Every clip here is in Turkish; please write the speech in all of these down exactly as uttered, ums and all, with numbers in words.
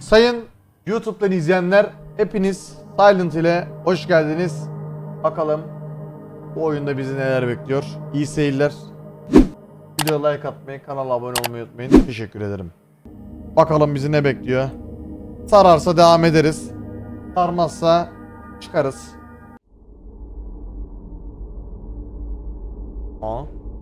Sayın YouTube'dan izleyenler, hepiniz Silent ile hoş geldiniz. Bakalım bu oyunda bizi neler bekliyor. İyi seyirler. Video like atmayı, kanala abone olmayı unutmayın. Teşekkür ederim. Bakalım bizi ne bekliyor. Sararsa devam ederiz. Sarmazsa çıkarız. Aa.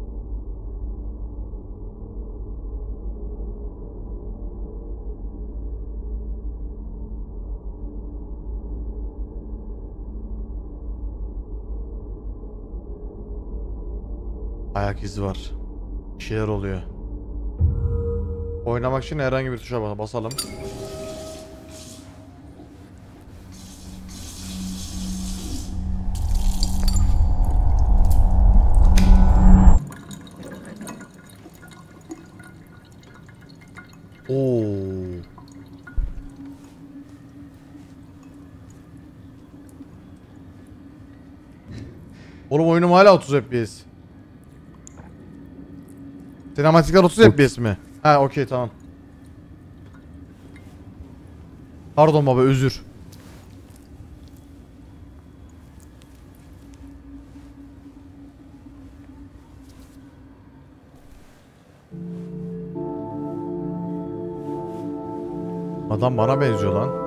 Ayak izi var. Bir şeyler oluyor. Oynamak için herhangi bir tuşa basalım. Oo. Oğlum oyunum hala otuz F P S. Sinematikler otuz F P S mi? Ha okey tamam. Pardon baba, özür. Adam bana benziyor lan.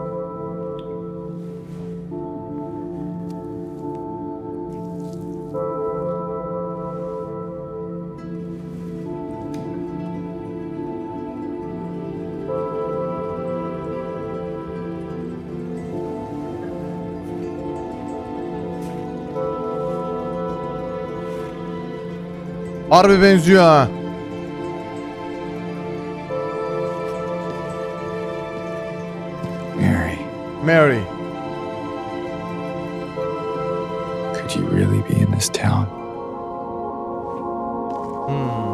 Harbi benziyor ha. Mary. Mary. Could you really be in this town? Hmm.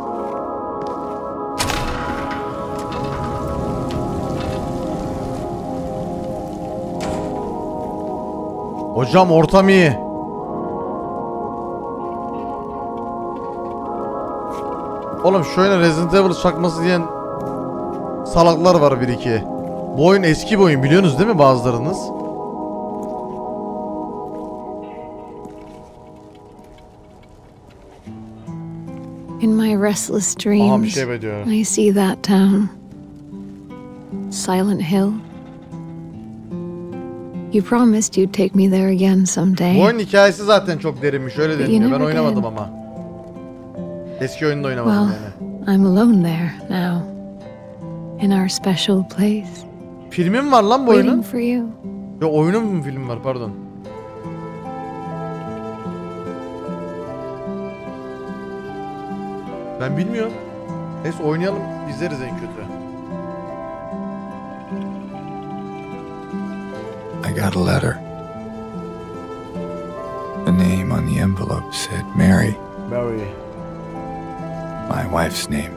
Hocam ortam iyi. Oğlum şu oyuna Resident Evil çakması diyen salaklar var bir iki. Bu oyun eski bir oyun, biliyorsunuz değil mi bazılarınız? In my restless Aha bir dreams, şey bediyor. I see that town. Silent Hill. You promised you'd take me there again someday. Bu oyunun hikayesi zaten çok derinmiş, öyle But you deniliyor. Ben never oynamadım did. ama. Eski oyunda oynamadım Well, yani. I'm alone there now. In our special place. Filmi mi var lan bu Waiting oyunun? for you. Ya oyunun mu film var, pardon. Ben bilmiyorum. Neyse oynayalım, izleriz en kötü. I got a letter. The name on the envelope said Mary, Mary. my wife's name.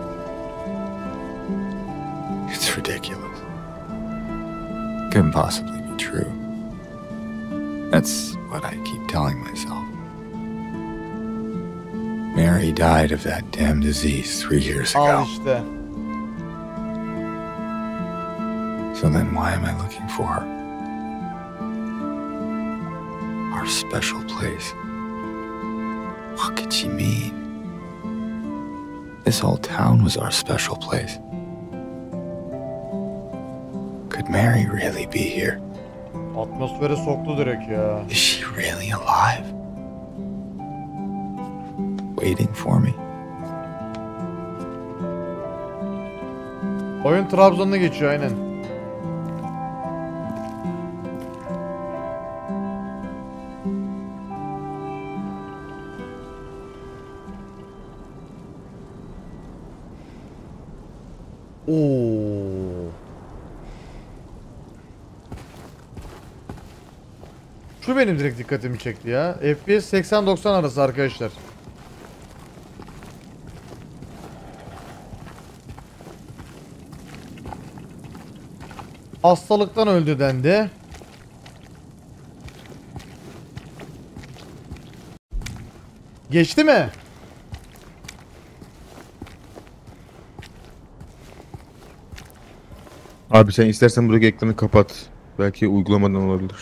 It's ridiculous. Couldn't possibly be true. That's what I keep telling myself. Mary died of that damn disease three years Al ago. işte. So then why am I looking for her? Our special place. What could she mean? This whole town was our special place. Could Mary really be here? Atmosfere soktu direkt ya. Is she really alive? Waiting for me? Oyun Trabzon'da geçiyor aynen. Oo. Şu benim direkt dikkatimi çekti ya. F P S seksen doksan arası arkadaşlar. Hastalıktan öldü dendi. Geçti mi? Abi sen istersen buradaki ekranı kapat. Belki uygulamadan olabilir.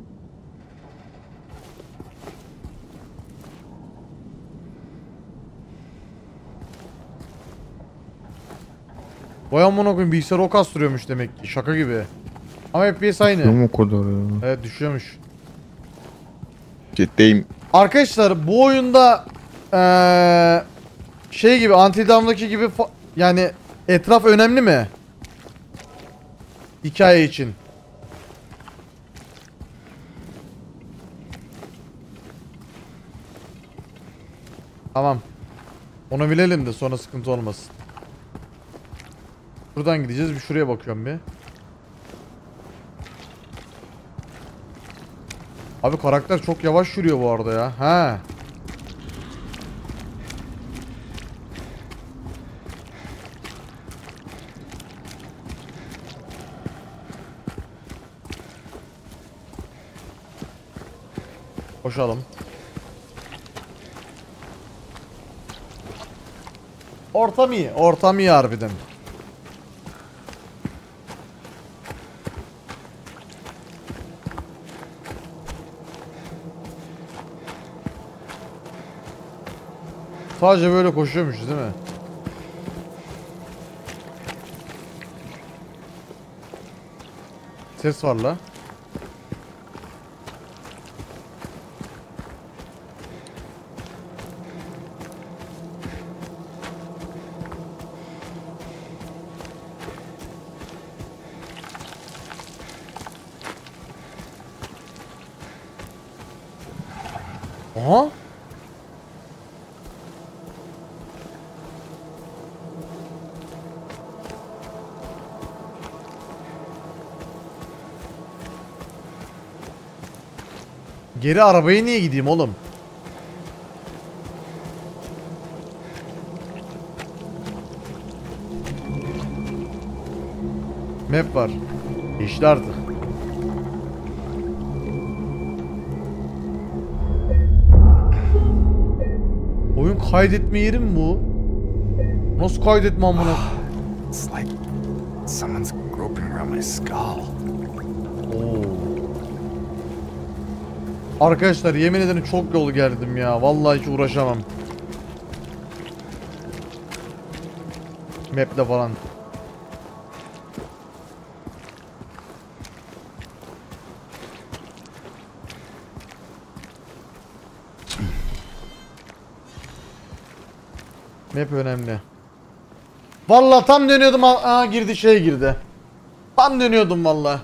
Vay amına koyayım, bilgisayar o kastırıyormuş demek ki. Şaka gibi. Ama F P S aynı. Yok mu o kadar ya? Evet, düşüyormuş. Ciddiyim. Arkadaşlar bu oyunda eee şey gibi, Until Dawn'daki gibi fa- yani etraf önemli mi? Hikaye için. Tamam. Onu bilelim de sonra sıkıntı olmasın. Buradan gideceğiz. Bir şuraya bakıyorum bir. Abi karakter çok yavaş yürüyor bu arada ya. He. Koşalım. Ortam iyi. Ortam iyi harbiden. Sadece böyle koşuyormuşuz değil mi? Ses var la. Aha. Geri arabaya niye gideyim oğlum? Map var. İşte artık. Oyun kaydetme yeri mi bu? Nasıl kaydetme amına? It's like someone's groping around my skull. Oo. Arkadaşlar yemin ederim çok yol geldim ya. Vallahi hiç uğraşamam. Map'le falan. Map önemli. Vallahi tam dönüyordum. Aa, girdi şey girdi. Tam dönüyordum vallahi.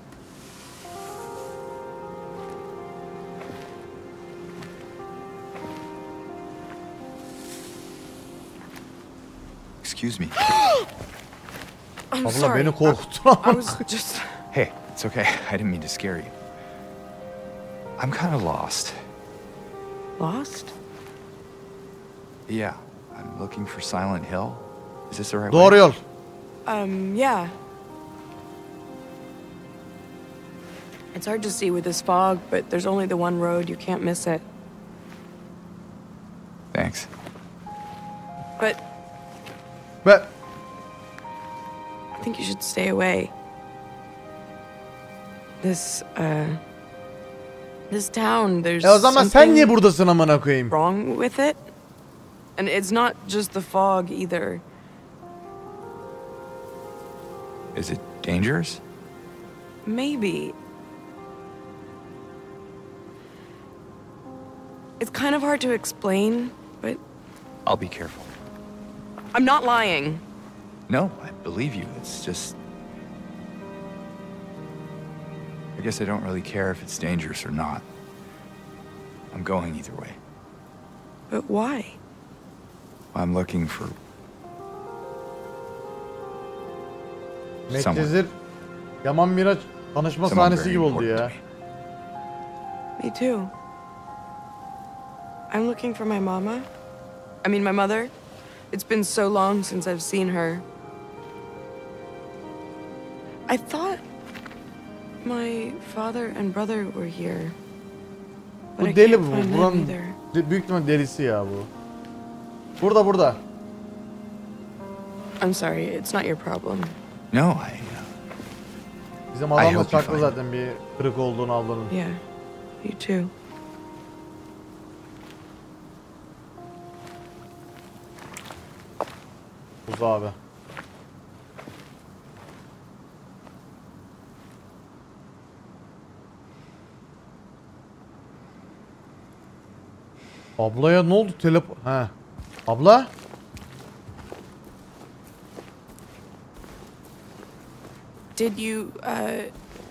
Excuse me. I'm Abla sorry. beni korkuttun I ama. was just. Hey, it's okay. I didn't mean to scare you. I'm kind of lost. Lost? Yeah, I'm looking for Silent Hill. Is this the right Doğru way? yol. Um, yeah. It's hard to see with this fog, but there's only the one road. You can't miss it. Thanks. But Ve I think you should stay away. This, uh. This town, there's e o zaman sen niye something buradasın amına koyayım? wrong with it. And it's not just the fog either. Is it dangerous? Maybe. It's kind of hard to explain, but I'll be careful. I'm not lying. No, I believe you. It's just... I guess I don't really care if it's dangerous or not. I'm going either way. But why? I'm looking for someone. Medcezir Yaman Miraç tanışma Someone sahnesi very gibi oldu important ya. to me. Me too. I'm looking for my mama. I mean, my mother. It's been so long since I've seen her. I thought my father and brother were here. But I Bu deli can't bu. find them Buranın either. de- büyük ihtimal delisi ya bu. Burada burada. I'm sorry, it's not your problem. No, I. Uh, Bizim I adam da hope you çaktı find zaten bir kırık olduğunu ablanın. Yeah, you too. Buz abi. Ablaya ne oldu? Telep... He. Abla? Did you, uh...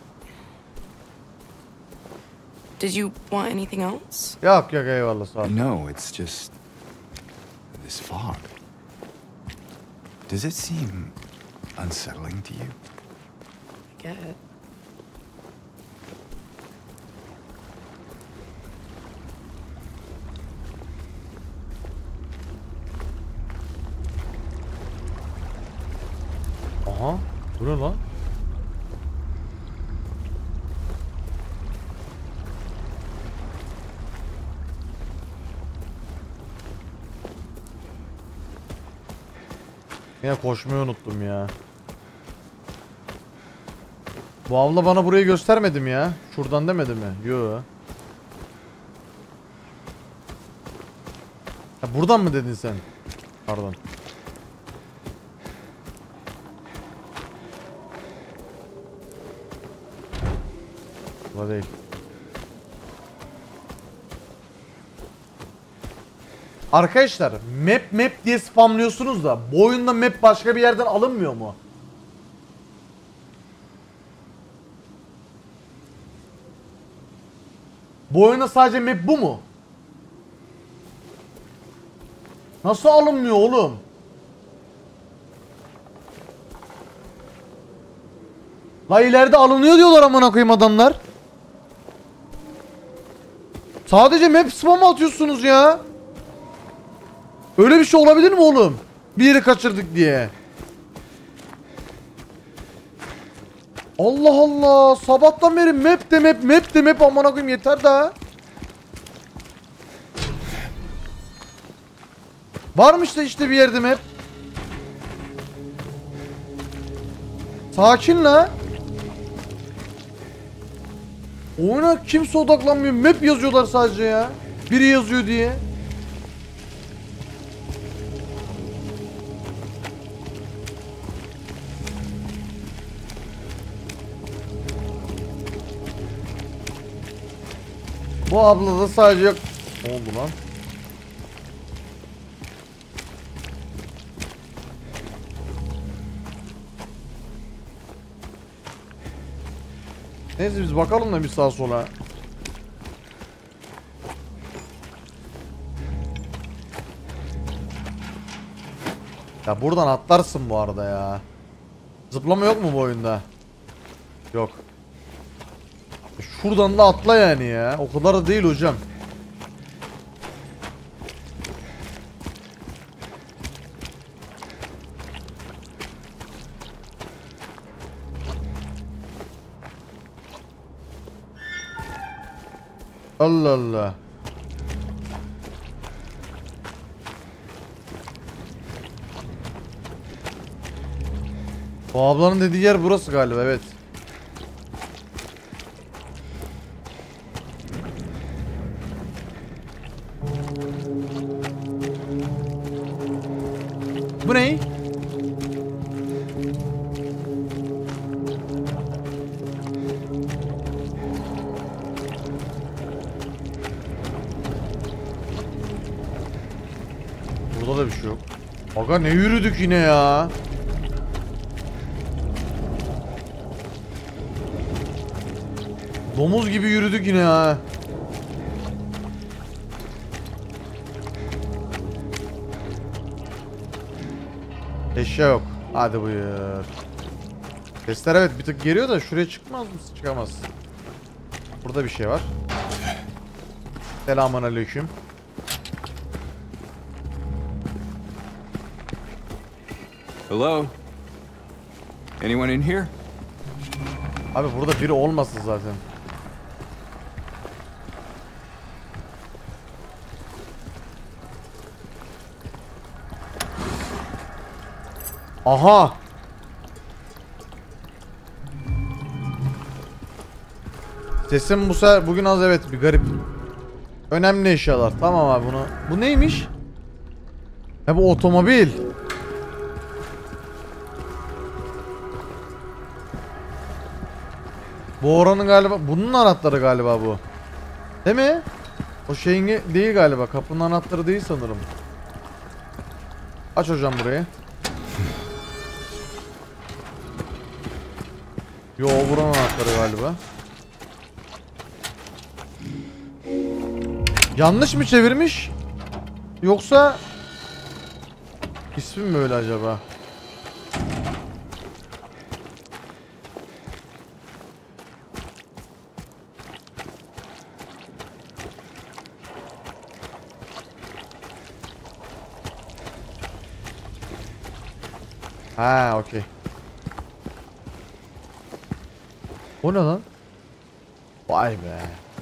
Did you want anything else? Yok yok eyvallah sağ ol. No, it's just this fog. Does it seem unsettling to you? I get it. Aha. Bu ne lan? Yine koşmayı unuttum ya. Bu abla bana burayı göstermedi mi ya? Şuradan demedi mi? Yo. Ha, buradan mı dedin sen? Pardon. Burada değil. Arkadaşlar map map diye spamlıyorsunuz da bu oyunda map başka bir yerden alınmıyor mu? Bu oyunda sadece map bu mu? Nasıl alınmıyor oğlum? La ileride alınıyor diyorlar amına koyayım adamlar. Sadece map spam atıyorsunuz ya. Öyle bir şey olabilir mi oğlum? Bir yeri kaçırdık diye. Allah Allah. Sabahtan beri map de map map de map amına koyayım yeter daha. Varmış da işte bir yerde map. Sakin la. Oyuna kimse odaklanmıyor. Map yazıyorlar sadece ya. Biri yazıyor diye. Bu abla da sadece yok. Ne oldu lan? Neyse biz bakalım da bir sağa sola. Ya buradan atlarsın bu arada ya. Zıplama yok mu bu oyunda? Yok. Şuradan da atla yani ya. O kadar da değil hocam. Allah Allah. Bu ablanın dediği yer burası galiba, evet. Bu ne? Burada da bir şey yok. Aga ne yürüdük yine ya. Domuz gibi yürüdük yine ha. Eşya yok. Hadi buyur. Sesler evet bir tık geliyor da şuraya çıkmaz mısın? Çıkamaz. Burada bir şey var. Selamünaleyküm. Hello? Anyone in here? Abi burada biri olmasın zaten. Aha. Sesim bu sefer bugün az, evet, bir garip. Önemli eşyalar. Tamam abi bunu. Bu neymiş? Ha bu otomobil. Bu oranın galiba, bunun anahtarı galiba bu. Değil mi? O şeyin değil galiba. Kapının anahtarı değil sanırım. Aç hocam burayı. Yo, buranın anahtarı galiba. Yanlış mı çevirmiş? Yoksa ismi mi öyle acaba? Ha, okey. O ne lan? Vay be.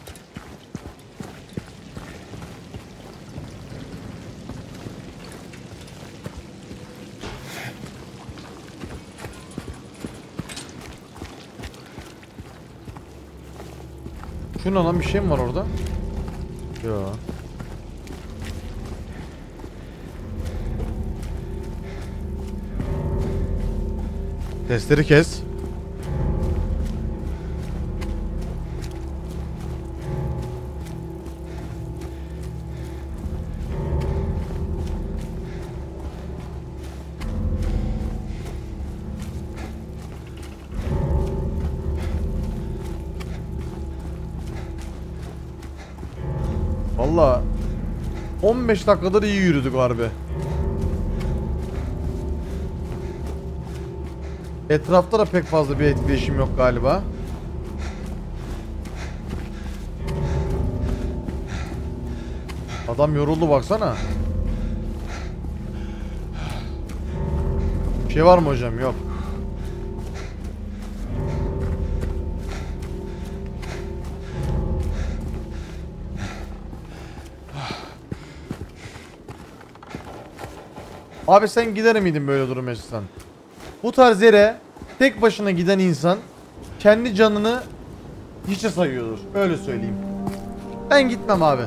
Şu ne lan, bir şey mi var orada? Yo. Testleri kes. Valla on beş dakikadır iyi yürüdük harbi. Etrafta da pek fazla bir etkileşim yok galiba. Adam yoruldu baksana. Bir şey var mı hocam? Yok. Abi sen gider miydin böyle durum yaşasan? Bu tarz yere tek başına giden insan kendi canını hiçe sayıyordur. Öyle söyleyeyim. Ben gitmem abi.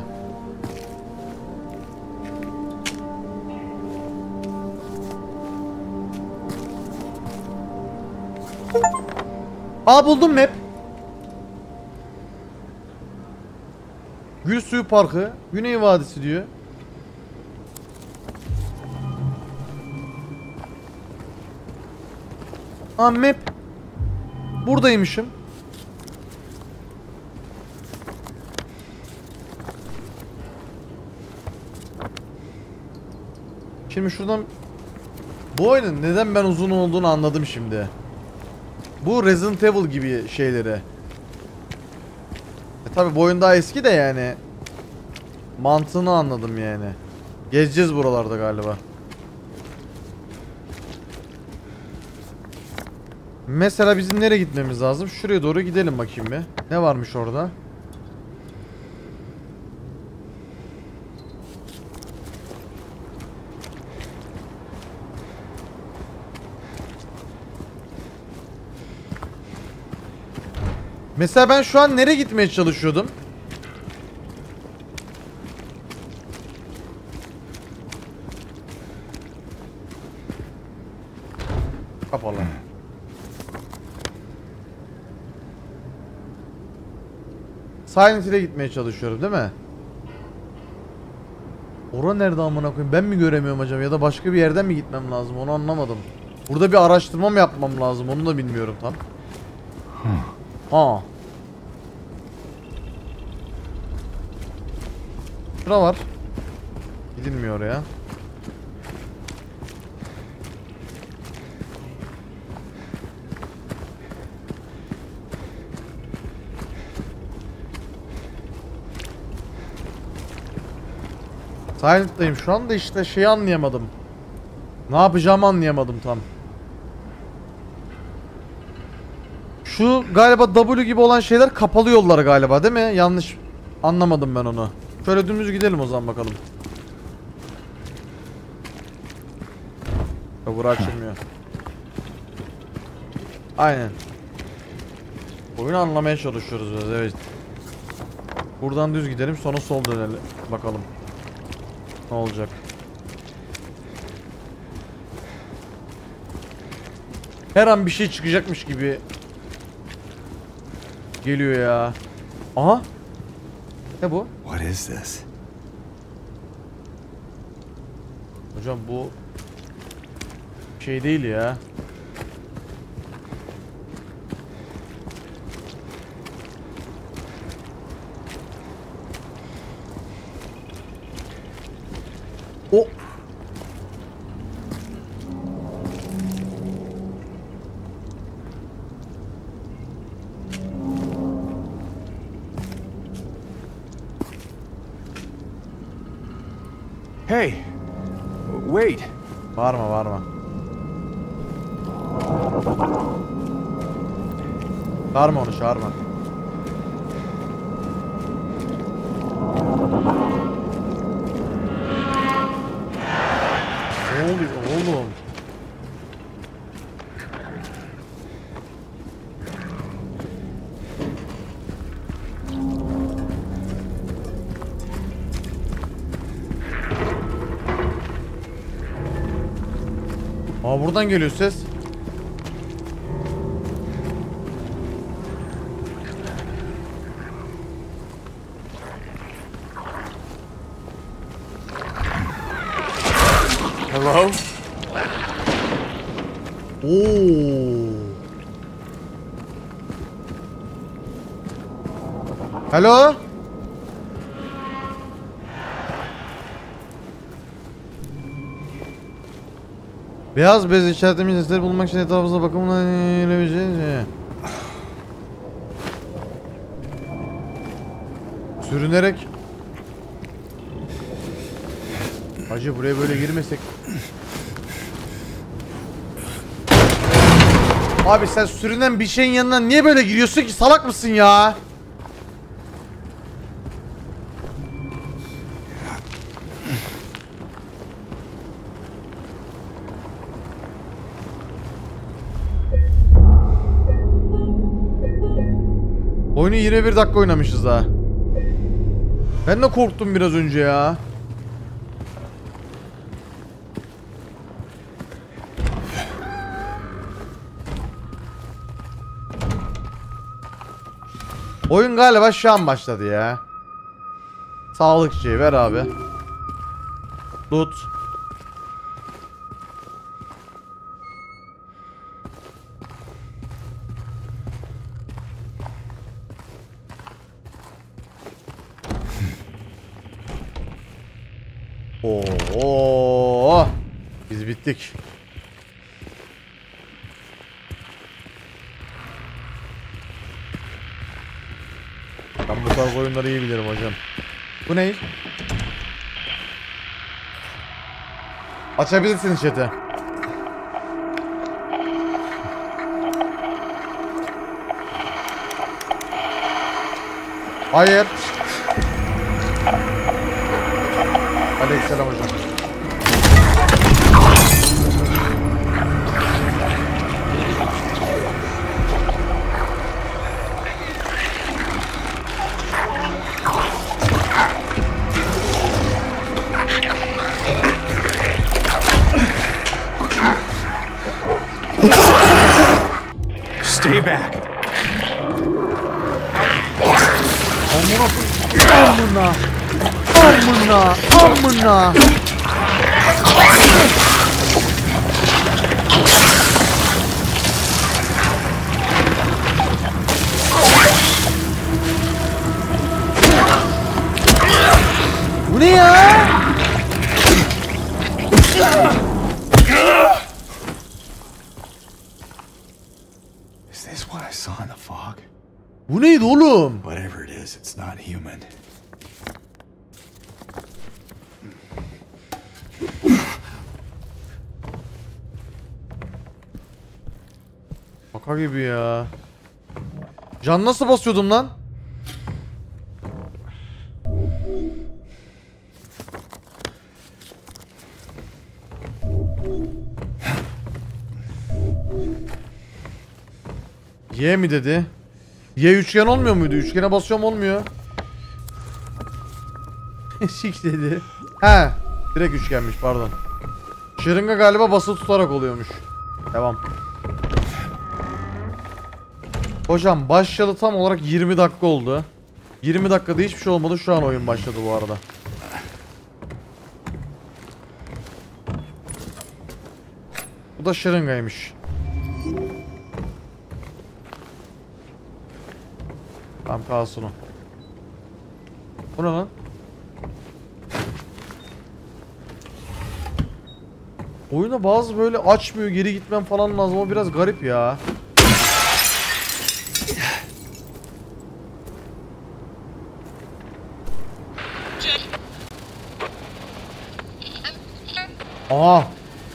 Aa, buldum map. Gül Suyu Parkı, Güney Vadisi diyor. Aa, map. Buradaymışım. Şimdi şuradan, bu oyunun neden ben uzun olduğunu anladım şimdi. Bu Resident Evil gibi şeyleri. E tabi bu oyun daha eski de yani. Mantığını anladım yani. Gezeceğiz buralarda galiba. Mesela bizim nereye gitmemiz lazım? Şuraya doğru gidelim bakayım bir. Ne varmış orada? Mesela ben şu an nereye gitmeye çalışıyordum? Kapalı. Silent Hill'e gitmeye çalışıyorum değil mi? Ora nerede amına koyayım? Ben mi göremiyorum acaba ya da başka bir yerden mi gitmem lazım? Onu anlamadım. Burada bir araştırma mı yapmam lazım? Onu da bilmiyorum tam. Ha. Şura var. Gidilmiyor ya. Silent'tayım şu anda, işte şeyi anlayamadım. Ne yapacağımı anlayamadım tam. Şu galiba W gibi olan şeyler kapalı yolları galiba değil mi? Yanlış anlamadım ben onu. Şöyle dümdüz gidelim o zaman bakalım. Bura açılmıyor. Aynen. Oyunu anlamaya çalışıyoruz biraz, evet. Buradan düz gidelim, sonra sol dönelim. Bakalım ne olacak. Her an bir şey çıkacakmış gibi geliyor ya. Aha. Ne bu? What is this? Hocam bu şey değil ya. O. Hey, wait. Varma varma. Çağırma onu, çağırma. Ne oluyor oğlum? Aa, buradan geliyor ses. Hello. Oo. Hello. Beyaz bez işaretlemiş sesleri bulmak için etrafımıza bakımına ilerleyebileceğiz. Sürünerek. Hacı buraya böyle girmesek. Abi sen sürünen bir şeyin yanına niye böyle giriyorsun ki? Salak mısın ya? Oyunu yirmi bir dakika oynamışız ha. Ben de korktum biraz önce ya. Oyun galiba şu an başladı ya. Sağlıkçı ver abi. Loot. Oo, biz bittik. Ben bu tarz oyunları iyi bilirim hocam. Bu ne? Açabilirsiniz chat'i. Hayır. Aleykümselam hocam. Stay back. Amına amına amına. Bu ne ya? Is this what I saw in the fog? Bu neydi oğlum? Whatever it is, it's not human. Şaka gibi ya. Can nasıl basıyordum lan? Y mi dedi? Y üçgen olmuyor muydu? Üçgene basıyorum olmuyor. Şik dedi. He. Direkt üçgenmiş pardon. Şırınga galiba basılı tutarak oluyormuş. Devam. Hocam başladı, tam olarak yirmi dakika oldu. yirmi dakikada hiçbir şey olmadı, şu an oyun başladı bu arada. Bu da şırıngaymış. Tamam kalsın o. Bu ne lan? Oyuna bazı böyle açmıyor, geri gitmem falan lazım, o biraz garip ya. Aha.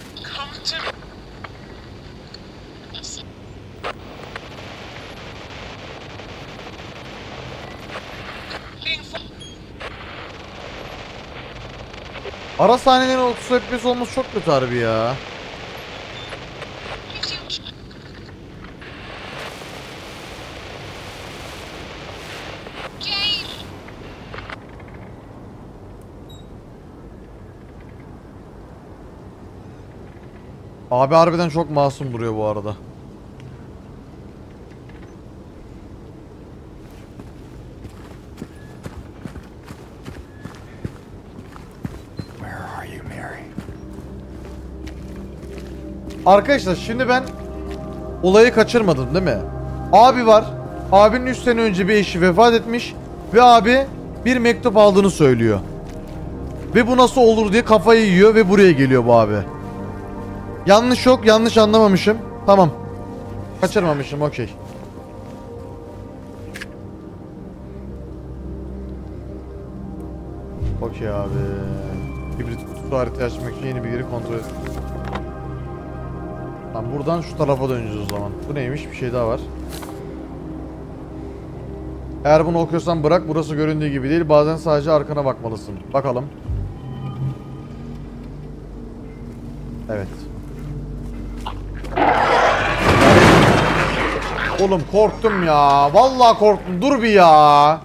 Ara sahnelerin otuz F P S olması çok kötü harbi ya. Abi harbiden çok masum duruyor bu arada. Where are you, Mary? Arkadaşlar şimdi ben olayı kaçırmadım değil mi? Abi var. Abinin üç sene önce bir eşi vefat etmiş ve abi bir mektup aldığını söylüyor. Ve bu nasıl olur diye kafayı yiyor ve buraya geliyor bu abi. Yanlış yok, yanlış anlamamışım. Tamam. Kaçırmamışım, okey. Okey abi. Hibrit kutusu haritayı açmak için yeni bir yeri kontrol et. Tamam, buradan şu tarafa döneceğiz o zaman. Bu neymiş? Bir şey daha var. Eğer bunu okuyorsan bırak, burası göründüğü gibi değil. Bazen sadece arkana bakmalısın. Bakalım. Evet. Oğlum korktum ya. Vallahi korktum. Dur bir ya.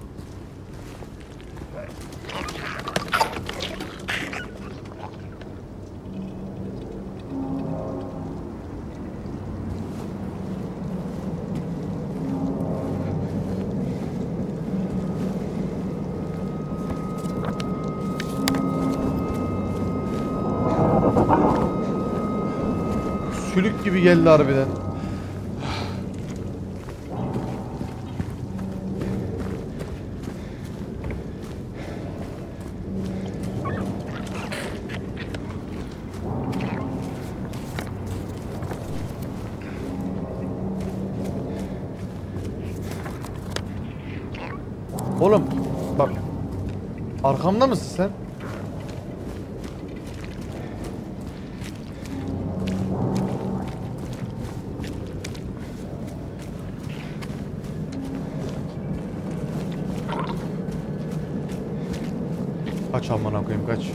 Sülük gibi geldi harbiden. Oğlum bak, arkamda mısın sen? Kaç amına koyayım, kaç.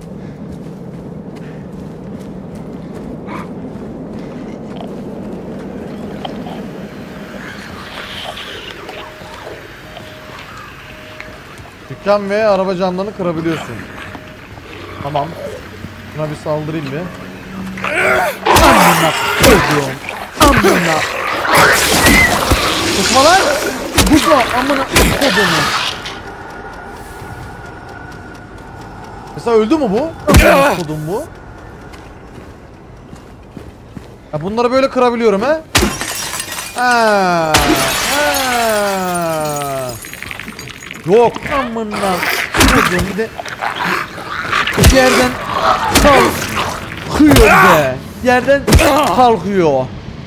Dükkan ve araba camlarını kırabiliyorsun. Tamam. Buna bir saldırayım bir. Amına koyduğum. Amına. Kusma lan. Kusma amına koyduğum. Mesela öldü mü bu? Amına koydum bu. Ya bunları böyle kırabiliyorum he? Ha. Ha. Yok amına koydum, bir de yerden kalkıyor be. Yerden kalkıyor.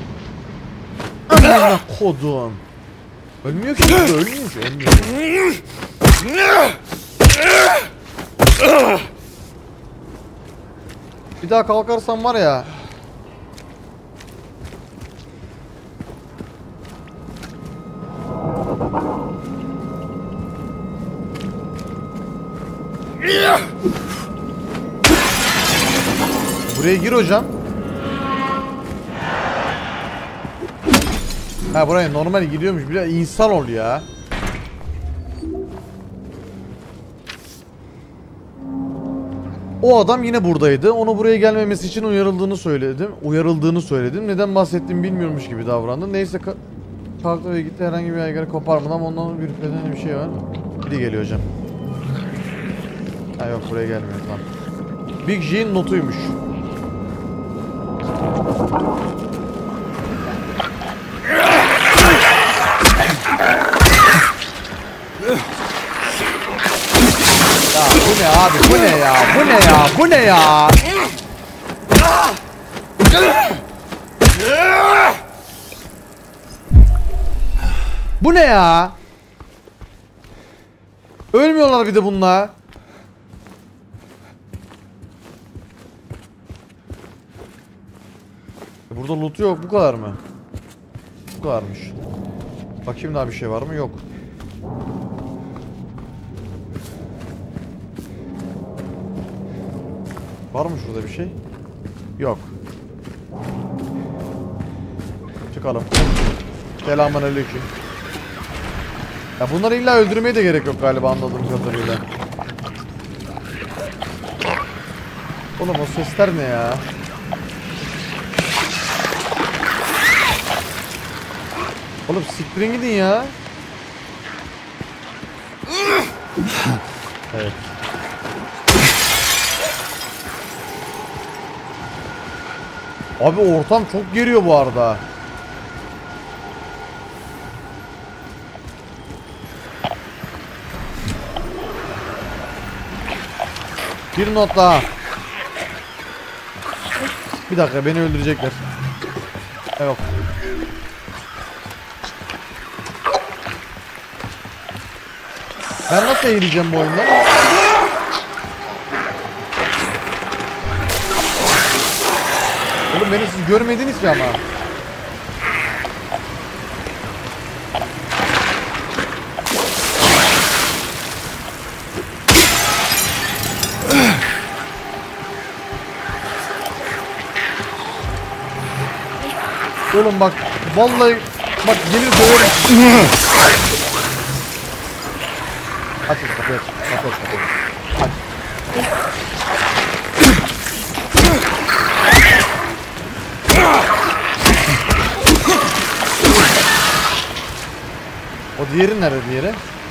Amına koydum. Ölmüyor ki, ölmüyor ki, ölmüyor. Bir daha kalkarsam var ya. Buraya gir hocam. Ha buraya normal gidiyormuş. Biraz insan ol ya. O adam yine buradaydı. Onu buraya gelmemesi için uyarıldığını söyledim. Uyarıldığını söyledim. Neden bahsettiğimi bilmiyormuş gibi davrandı. Neyse kalktı ve gitti, herhangi bir yaygara koparmadan ama ondan bir ürkmeden bir şey var. Biri geliyor hocam. Ha yok buraya gelmiyor tamam. Big J'in notuymuş. Ya bu ne abi, bu ne ya, bu ne ya, bu ne ya? Bu ne ya? Ölmüyorlar bir de bunlar. Burada loot yok, bu kadar mı? Bu kadarmış. Bakayım daha bir şey var mı? Yok. Var mı şurada bir şey? Yok. Çıkalım. Selamünaleyküm. Ya bunları illa öldürmeye de gerek yok galiba anladığım kadarıyla. Oğlum o sesler ne ya? Oğlum siktirin gidin ya. Evet. Abi ortam çok geriyor bu arada. Bir not daha. Bir dakika beni öldürecekler. Yok. Ben nasıl eğileceğim bu oyunda? Oğlum beni siz görmediniz ki ama. Oğlum bak vallahi bak gelir döverim. Aç aç kapıyı aç. Kapıyı aç kapıyı. Aç. O diğeri nerede diğeri?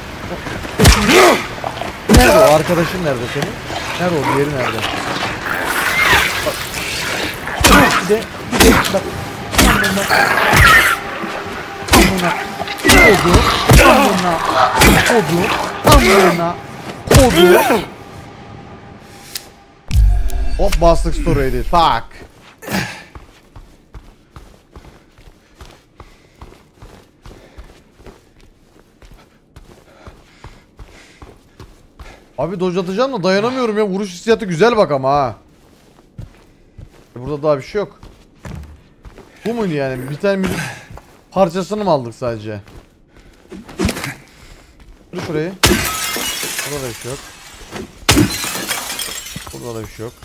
Nerede o? Arkadaşın nerede senin? Nerede o? Diğeri nerede? Bak. Bir de bir de bak. Amına. Amına. Kodu. Amına. Kodu. Kodu. Hop bastık story'di. Fuck. Abi dodge atacağım da dayanamıyorum ya. Vuruş hissiyatı güzel bak ama ha. Burada daha bir şey yok. Bu muydu yani? Bir tane müzik parçasını mı aldık sadece? Dur şurayı. Burada da bir şey yok. Burada da bir şey yok.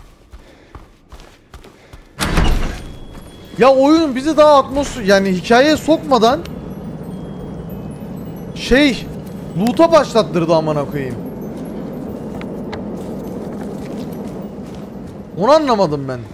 Ya oyun bizi daha atmosfer yani hikayeye sokmadan şey loot'a başlattırdı amına koyayım. Onu anlamadım ben.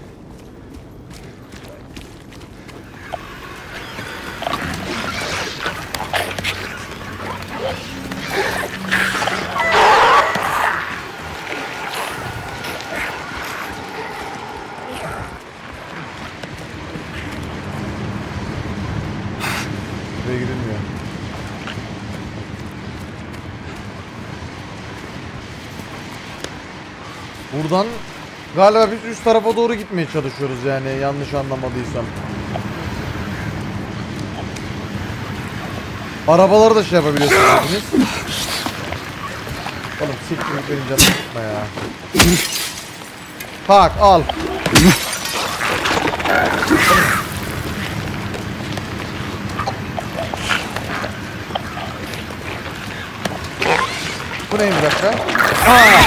Buraya girilmiyor. Buradan galiba biz üst tarafa doğru gitmeye çalışıyoruz yani yanlış anlamadıysam. Arabaları da şey yapabiliyorsunuz. Oğlum siktir benim canım sıkma ya. Bak al. Bu neymiş dakika? Aa!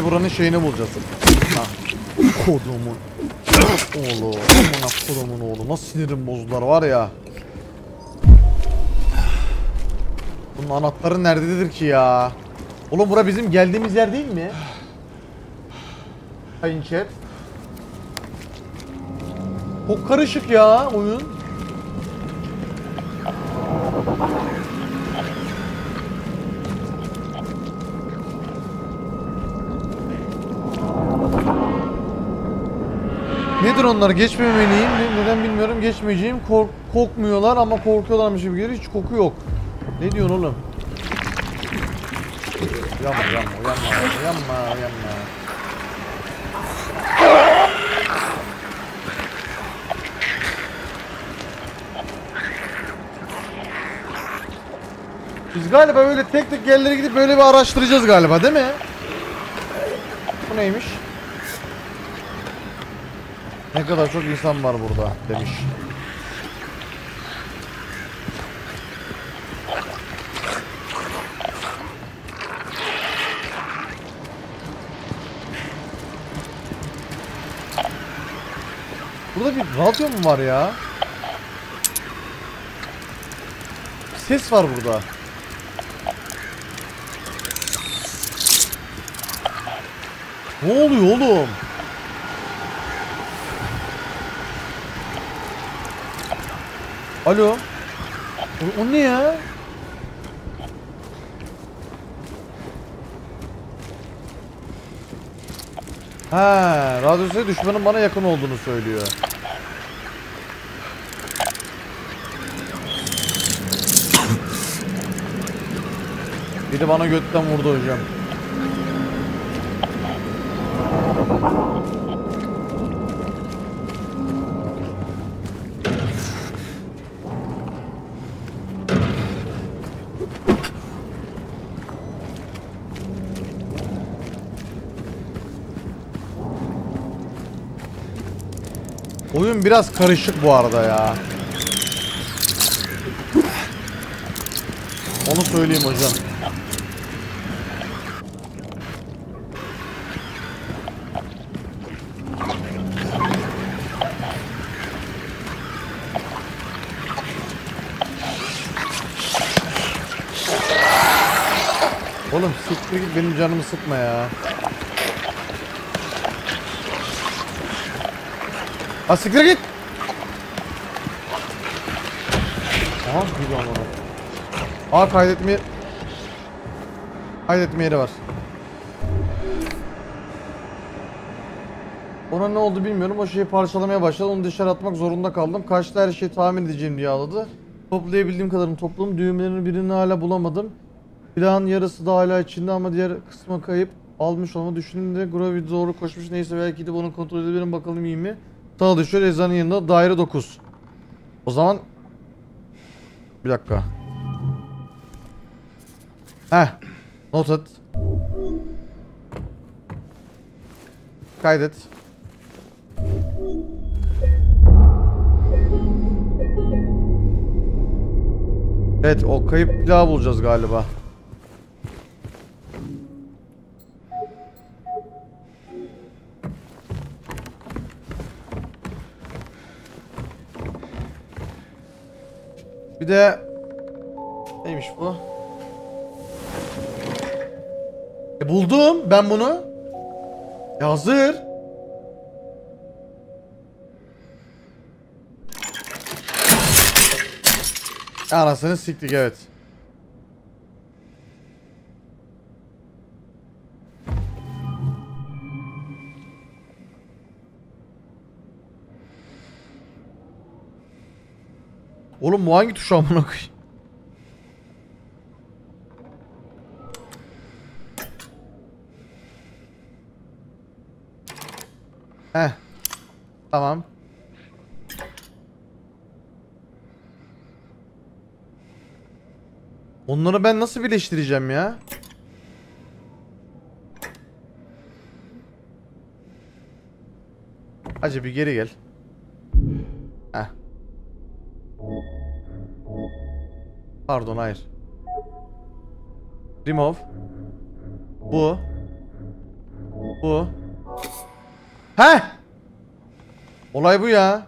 buranın şeyini bulacağız. Ha. Kodumun oğlu. Amına kodumun oğlu. Nasıl sinirim bozdular var ya. Bunun anahtarı nerededir ki ya? Oğlum bura bizim geldiğimiz yer değil mi? Sayın chat. Çok karışık ya oyun. Nedir onlar? Geçmemeliyim. Ne- Neden bilmiyorum. Geçmeyeceğim. Kork kokmuyorlar ama korkuyorlarmış gibi geliyor. Hiç koku yok. Ne diyorsun oğlum? Uyanma, uyanma, uyanma, uyanma, uyanma. Biz galiba öyle tek tek yerlere gidip böyle bir araştıracağız galiba, değil mi? Bu neymiş? Ne kadar çok insan var burada demiş. Burada bir radyo mu var ya? Ses var burada. Ne oluyor oğlum? Alo. O, o ne ya? Ha, radyosu düşmanın bana yakın olduğunu söylüyor. Bir de bana götten vurdu hocam. Oyun biraz karışık bu arada ya. Onu söyleyeyim hocam. Oğlum siktir git, benim canımı sıkma ya. Ha siktir git. Aha gidiyorum onu. Aa kaydetme Kaydetme yeri var. Ona ne oldu bilmiyorum. O şeyi parçalamaya başladı. Onu dışarı atmak zorunda kaldım. Kaçta her şeyi tahmin edeceğim diye ağladı. Toplayabildiğim kadarını topladım. Düğmelerin birini hala bulamadım. Silahın yarısı da hala içinde ama diğer kısmı kayıp. Almış olma düşündüğümde Gravity doğru koşmuş. Neyse belki gidip onu kontrol edebilirim, bakalım iyi mi? Sağa düşüyor, eczanın yanında daire dokuz. O zaman bir dakika. Heh. Noted. Kaydet. Evet, o kayıp plağı bulacağız galiba. Bir de neymiş bu? E buldum ben bunu. E hazır. Anasını siktik, evet. Oğlum bu hangi tuş amına koyayım? Heh. Tamam. Onları ben nasıl birleştireceğim ya? Hacı bir geri gel. Heh. Pardon, hayır. Remove. Bu. Bu. He? Olay bu ya.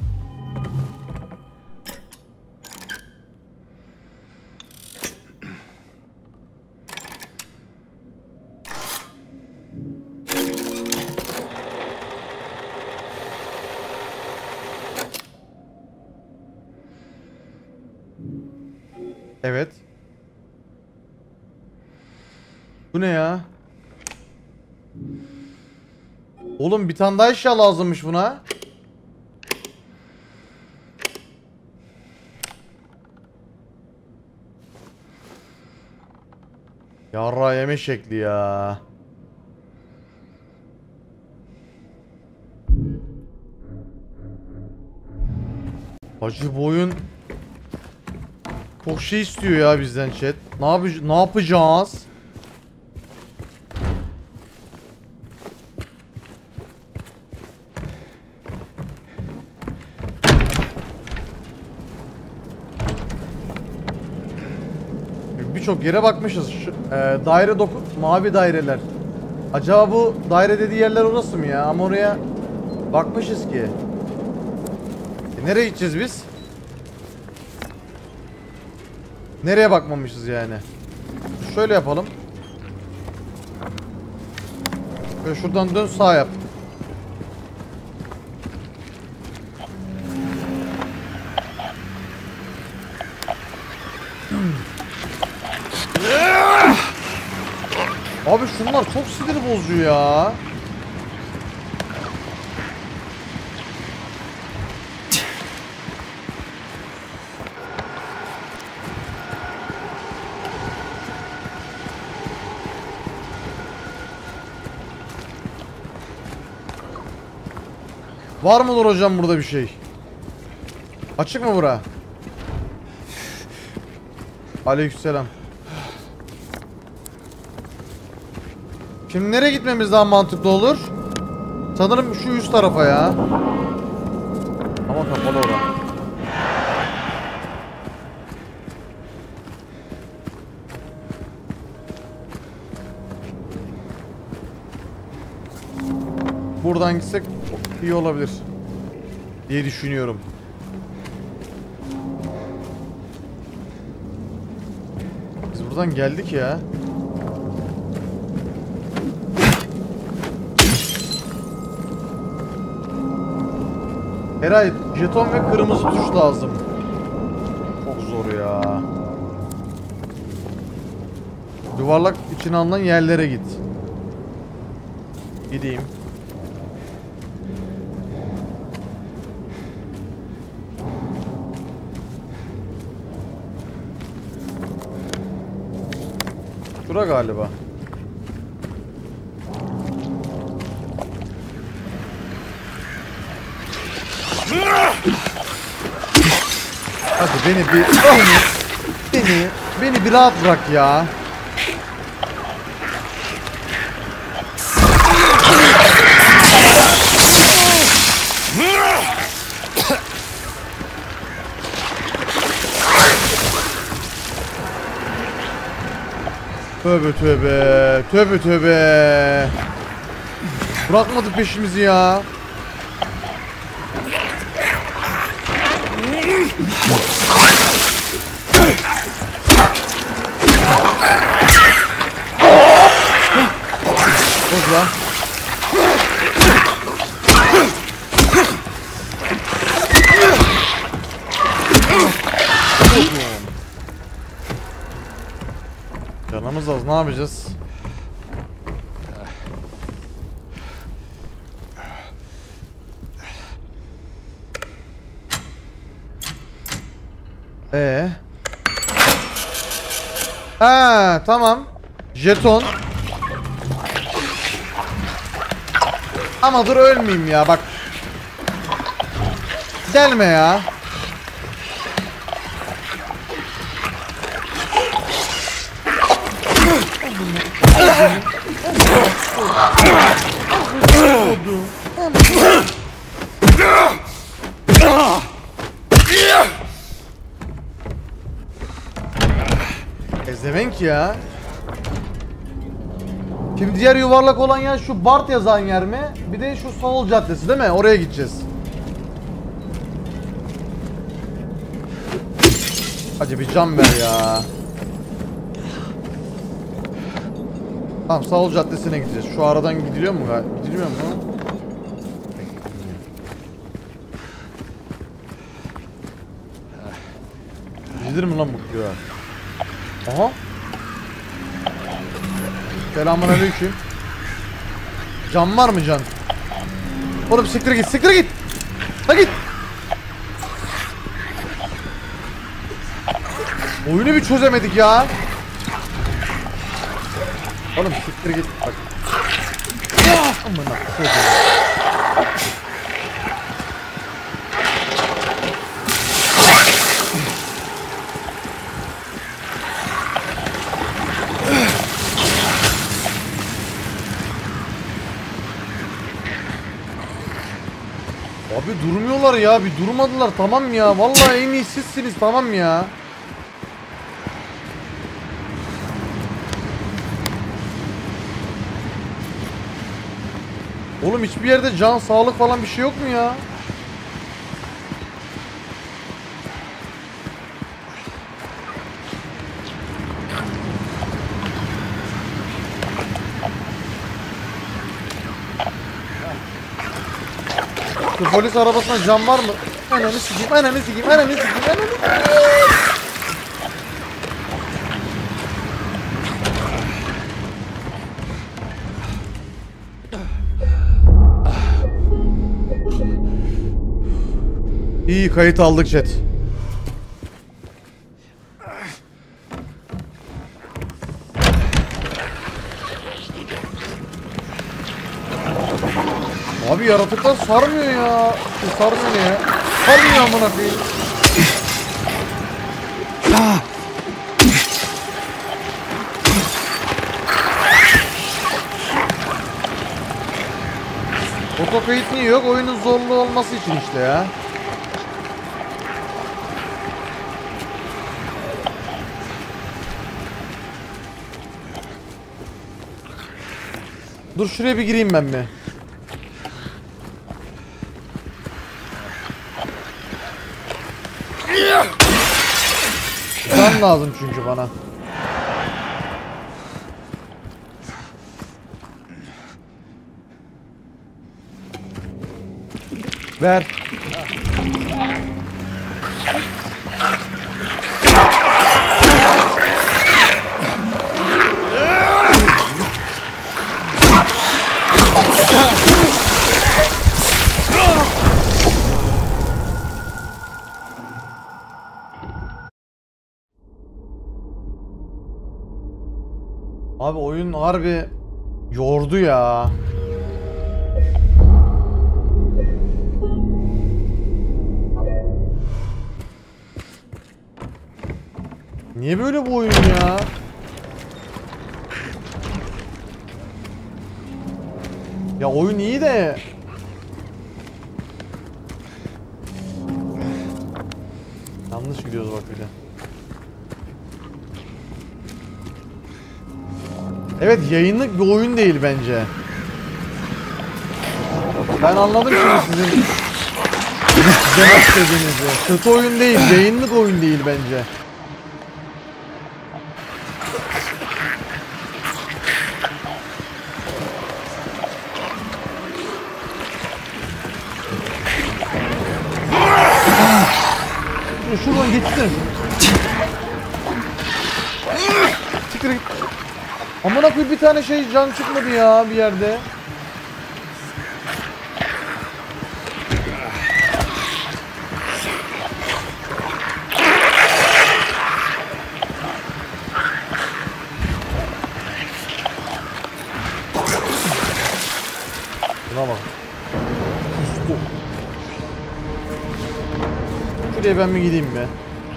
Evet. Bu ne ya? Oğlum bir tane daha eşya lazımmış buna. Yarra yeme şekli ya. Hacı bu oyun çok şey istiyor ya bizden chat. Ne yapacağız? Ne yapacağız? Birçok yere bakmışız. Şu, e, daire doku mavi daireler. Acaba bu daire dediği yerler orası mı ya? Ama oraya bakmışız ki. E, nereye gideceğiz biz? Nereye bakmamışız yani? Şöyle yapalım. Böyle şuradan dön, sağ yap. Abi şunlar çok sinir bozucu ya. Var mıdır hocam burada bir şey? Açık mı bura? Aleykümselam. Şimdi nereye gitmemiz daha mantıklı olur? Sanırım şu üst tarafa ya. Ama kapalı orada. Buradan gitsek iyi olabilir diye düşünüyorum. Biz buradan geldik ya. Eray, jeton ve kırmızı tuş lazım. Çok zor ya. Yuvarlak içine alınan yerlere git. Gideyim. Şura galiba. Hadi beni bir beni beni beni bir rahat bırak ya. Tövbe tövbe tövbe tövbe. Bırakmadı peşimizi ya. Dur lan. Canımız az, ne yapacağız? Ee. Ha, tamam. Jeton. Ama dur ölmeyeyim ya bak. Gelme ya. Ezevenk ya. Şimdi diğer yuvarlak olan yer şu Bart yazan yer mi? Bir de şu Saul Caddesi değil mi? Oraya gideceğiz. Hadi bir can ver ya. Tamam, Saul Caddesi'ne gideceğiz. Şu aradan gidiliyor mu? Gidiliyor mu? Gidilir mi lan bu köye? Aha. Selamünaleyküm. Can var mı can? Oğlum siktir git, siktir git. Ha git. Oyunu bir çözemedik ya. Oğlum siktir git bak. Amına koyayım. Abi durmuyorlar ya, bir durmadılar, tamam ya. Vallahi en iyi sizsiniz, tamam ya. Oğlum hiçbir yerde can, sağlık falan bir şey yok mu ya? Şu polis arabasına cam var mı? Ananı sikeyim, ananı sikeyim, ananı sikeyim, ananı sikeyim. İyi, kayıt aldık chat. Abi yaratıklar sarmıyor ya. Şu sarmıyor ne ya? Sarmıyor amına koyayım. Oto kayıt niye yok? Oyunun zorluğu olması için işte ya. Dur şuraya bir gireyim ben bir. Can lazım çünkü bana. Ver. Abi oyun harbi yordu ya. Niye böyle bu oyun ya? Ya oyun iyi de yanlış gidiyoruz bak bir de. Evet, yayınlık bir oyun değil bence. Ben anladım şimdi sizin demek istediğinizi. Kötü oyun değil, yayınlık oyun değil bence. Şuradan gitsin. Çıkır git. Amına koyayım, bir tane şey can çıkmadı ya bir yerde. Buna bak. Şuraya ben bir gideyim be.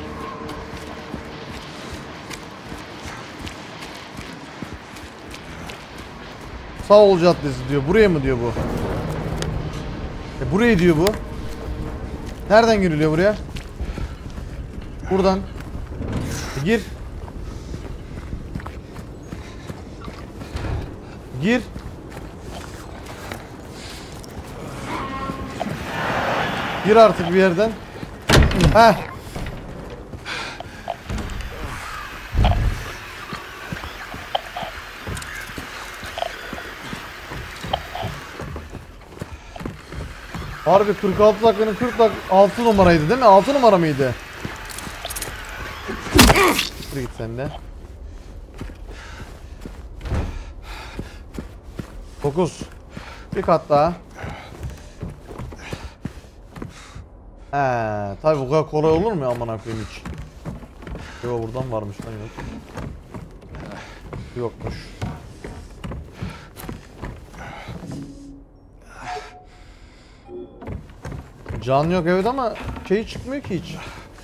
Saul Caddesi diyor. Buraya mı diyor bu? E buraya diyor bu. Nereden giriliyor buraya? Buradan. E gir. Gir. Gir artık bir yerden. Heh. Harbi kırk altı dakikanın kırk altı numaraydı değil mi? altı numara mıydı? Şuraya git sen de. dokuz. Bir kat daha. He, tabi bu kadar kolay olur mu ya, aman koyayım hiç. Yo, buradan varmış lan, yok. Yokmuş. Can yok evet ama şey çıkmıyor ki hiç.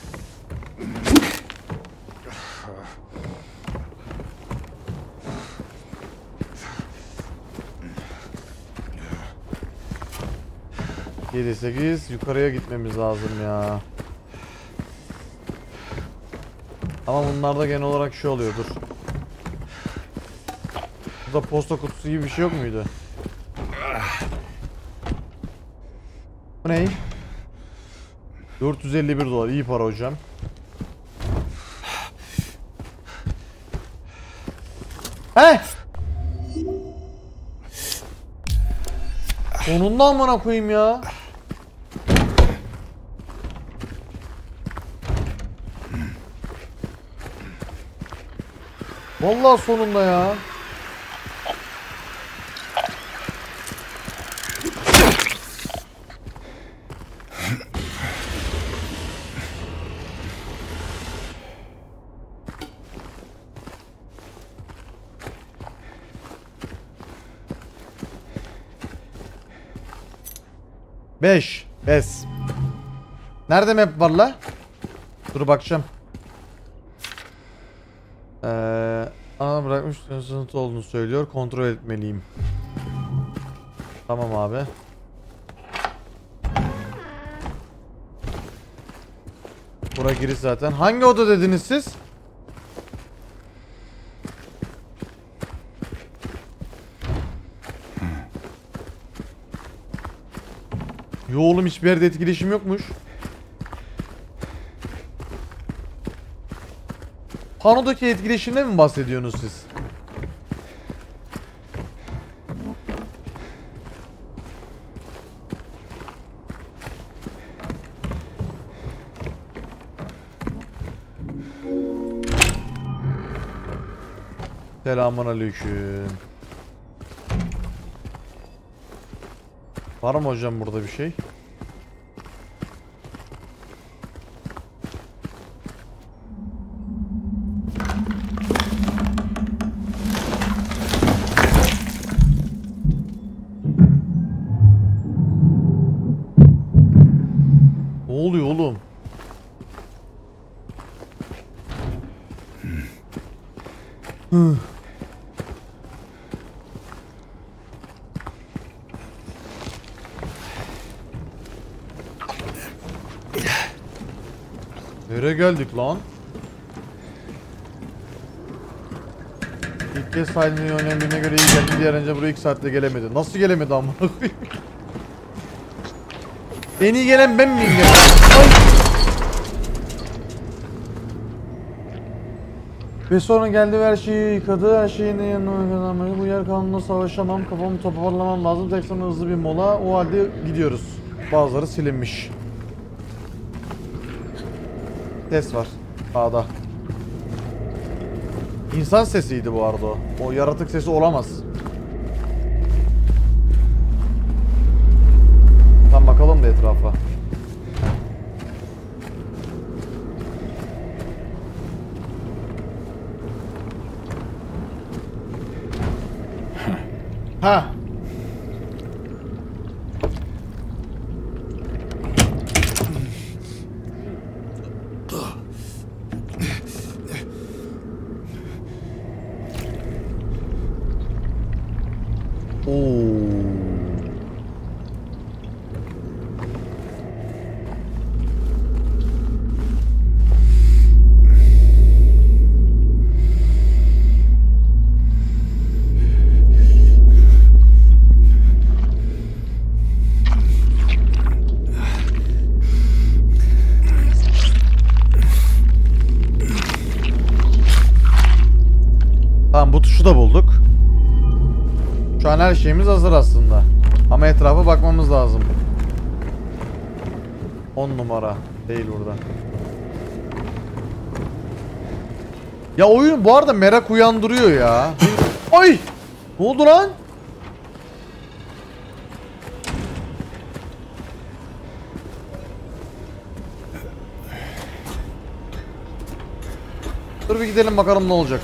yedi sekiz yukarıya gitmemiz lazım ya. Ama bunlarda genel olarak şey oluyordur. Burada posta kutusu gibi bir şey yok muydu? Bu ne? dört yüz elli bir dolar, iyi para hocam. He? Sonunda amına koyayım ya. Vallahi sonunda ya. beş. Bes. Nerede map var la? Dur bakacağım. Eee ana bırakmış sınıfta olduğunu söylüyor. Kontrol etmeliyim. Tamam abi. Bura giriş zaten. Hangi oda dediniz siz? Yo oğlum, hiçbir yerde etkileşim yokmuş. Panodaki etkileşimden mi bahsediyorsunuz siz? Selamünaleyküm. Var mı hocam burada bir şey? Ne oluyor oğlum? Hı. Nereye geldik lan? İlk kez sahilini önemliğine göre iyi geldi. Diğer önce buraya iki saatte gelemedi. Nasıl gelemedi amına koyayım? En iyi gelen ben miyim ya? Ay! Ve sonra geldi ve her şeyi yıkadı. Her şeyin yanına kazanmayı. Bu yer kanunla savaşamam. Kafamı toparlamam lazım. Tek sonra hızlı bir mola. O halde gidiyoruz. Bazıları silinmiş. Ses var. Sağda. İnsan sesiydi bu arada o. O yaratık sesi olamaz. Tam bakalım da etrafa. Ha. da bulduk. Şu an her şeyimiz hazır aslında. Ama etrafa bakmamız lazım. on numara değil burada. Ya oyun bu arada merak uyandırıyor ya. Ay! Ne oldu lan? Dur bir gidelim bakalım ne olacak.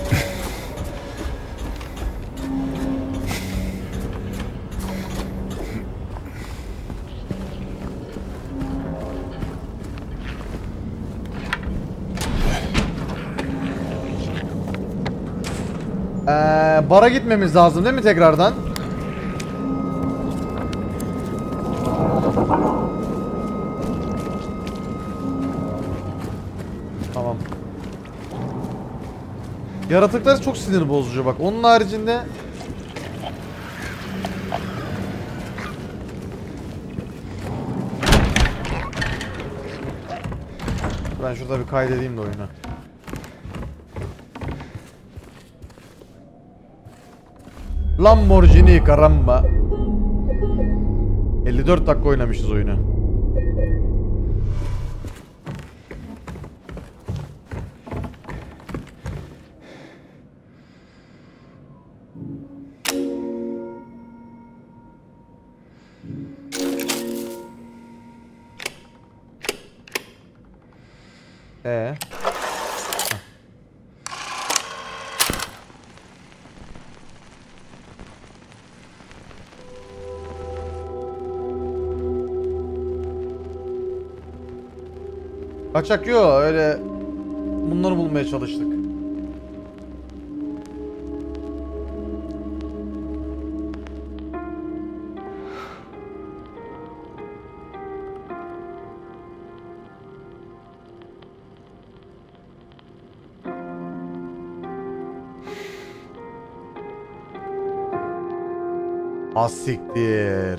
Ee, bara gitmemiz lazım değil mi tekrardan? Tamam. Yaratıklar çok sinir bozucu bak. Onun haricinde ben şurada bir kaydedeyim de oyunu. Lamborghini karamba. elli dört dakika oynamışız oyunu. Ee. Kaçak yok öyle bunları bulmaya çalıştık. Asiktir.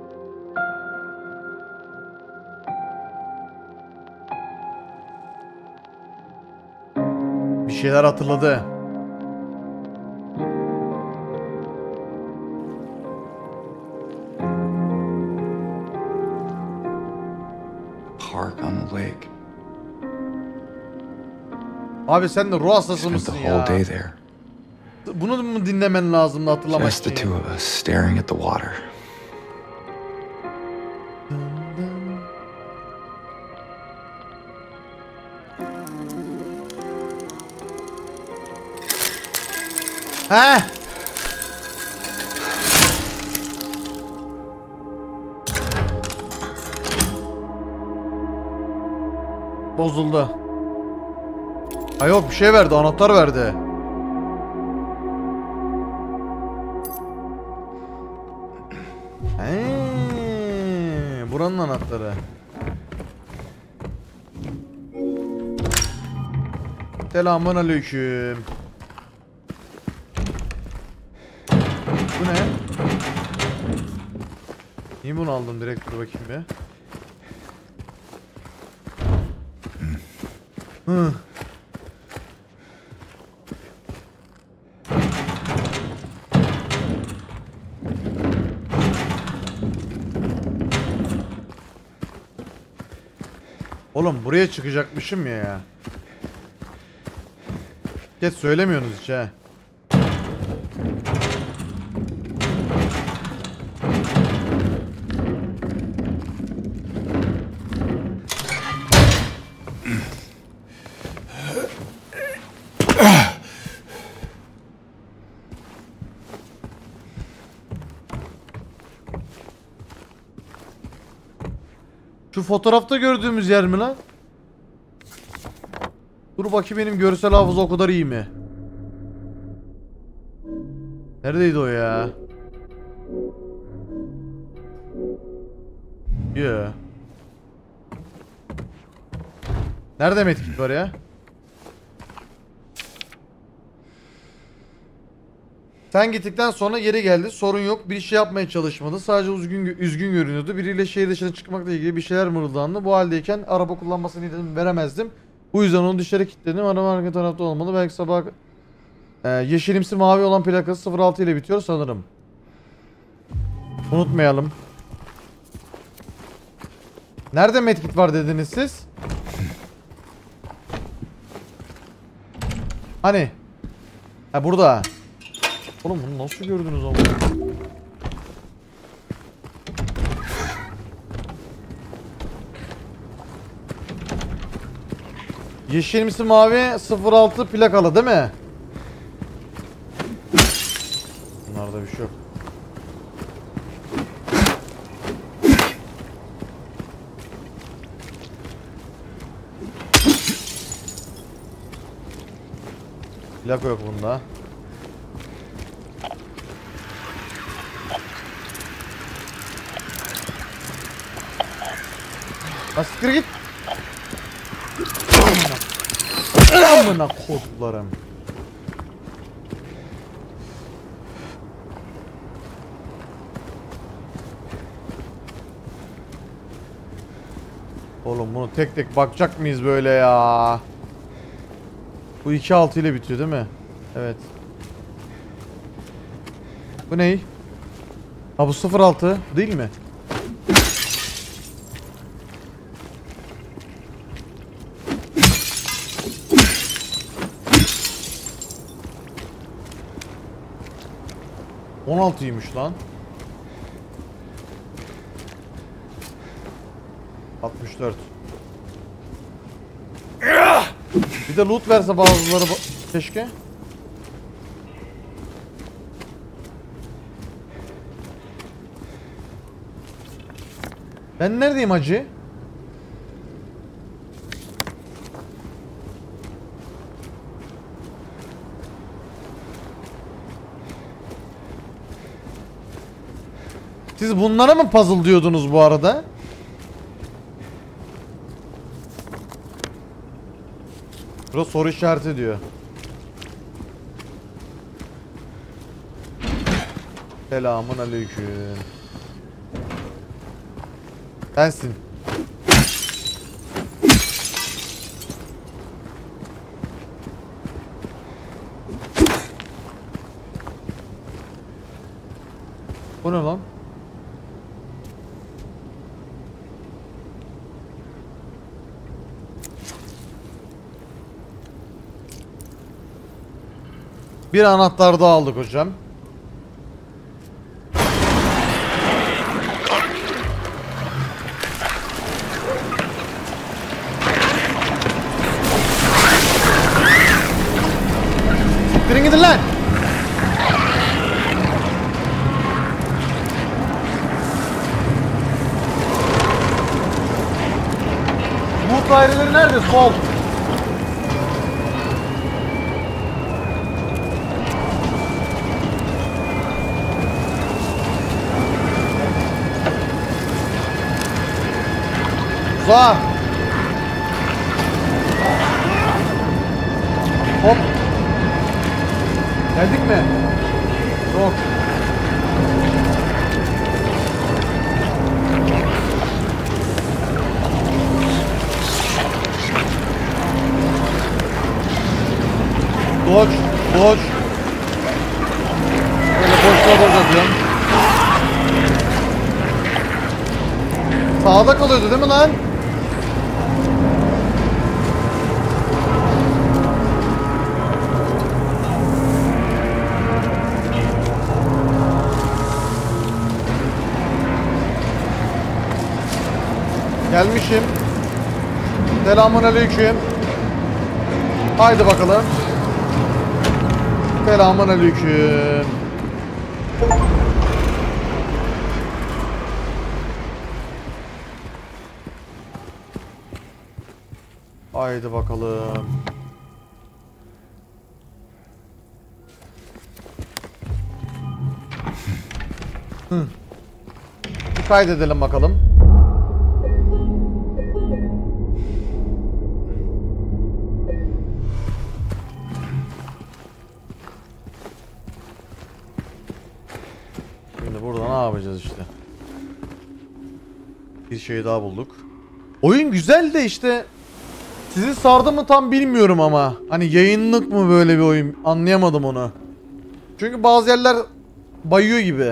Bir şeyler hatırladı. Park on the lake. Abi sen de ruh hastası Spent mısın the ya? whole day there. Bunu mu dinlemen lazımdı hatırlamak Just the için? two of us staring at the water. Heh. Bozuldu. Ha yok bir şey verdi, anahtar verdi. He, buranın anahtarı. Selamun aleyküm. Bu ne? Niye bunu aldım direkt, dur bakayım bir. Hı. Oğlum buraya çıkacakmışım ya ya. Geç söylemiyorsunuz hiç ha. Şu fotoğrafta gördüğümüz yer mi lan? Dur bakayım, benim görsel hafıza o kadar iyi mi? Neredeydi o ya? Yeah. Nerede medkit var ya? Sen gittikten sonra geri geldi. Sorun yok. Bir şey yapmaya çalışmadı. Sadece üzgün, üzgün görünüyordu. Biriyle şehir dışına çıkmakla ilgili bir şeyler mırıldandı. Bu haldeyken araba kullanmasını izin veremezdim. Bu yüzden onu dışarı kilitledim. Araba arka tarafta olmalı. Belki sabah... Ee, yeşilimsi mavi olan plakası sıfır altı ile bitiyor sanırım. Unutmayalım. Nerede medkit var dediniz siz? Hani? Ha burada. Oğlum bunu nasıl gördünüz ama? Yeşilimsi mavi sıfır altı plakalı değil mi? Bunlarda bir şey yok. Plaka yok bunda. Askır git. Amına kodlarım. Oğlum bunu tek tek bakacak mıyız böyle ya? Bu iki altı ile bitiyor değil mi? Evet. Bu ney? Ha bu sıfır altı değil mi? on altıymış lan. altmış dört. Bir de loot verse bazıları keşke. Ben neredeyim hacı? Siz bunlara mı puzzle diyordunuz bu arada? Burası soru işareti diyor. Selamun aleyküm. Sensin. Bu ne lan? Bir anahtar daha aldık hocam. Siktirin gidin lan. Bu daireleri nerede? Sol. Sağ. Hop. Geldik mi? Yok. Dodge, dodge. Böyle boşluğa dodge atıyorum. Sağda kalıyordu değil mi lan? Gelmişim. Selamun aleyküm. Haydi bakalım. Selamun aleyküm. Haydi bakalım. Hı. Bir kaydedelim bakalım. Şimdi burada ne yapacağız işte? Bir şey daha bulduk. Oyun güzel de işte Sizi sardı mı tam bilmiyorum ama. Hani yayınlık mı böyle bir oyun, anlayamadım onu. Çünkü bazı yerler bayıyor gibi.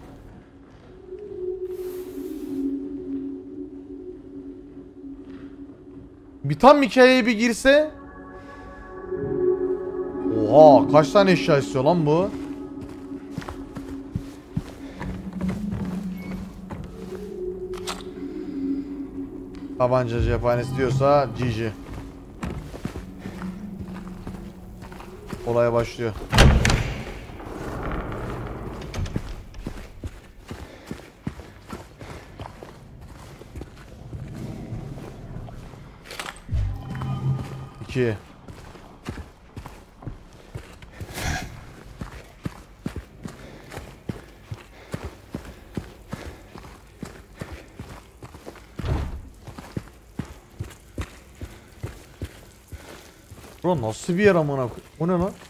Bir tam hikayeye bir girse. Oha, kaç tane eşya istiyor lan bu? Tabanca cephanesi diyorsa G G. Olaya başlıyor. İki. Bro nasıl bir yer amına koyayım? O ne lan?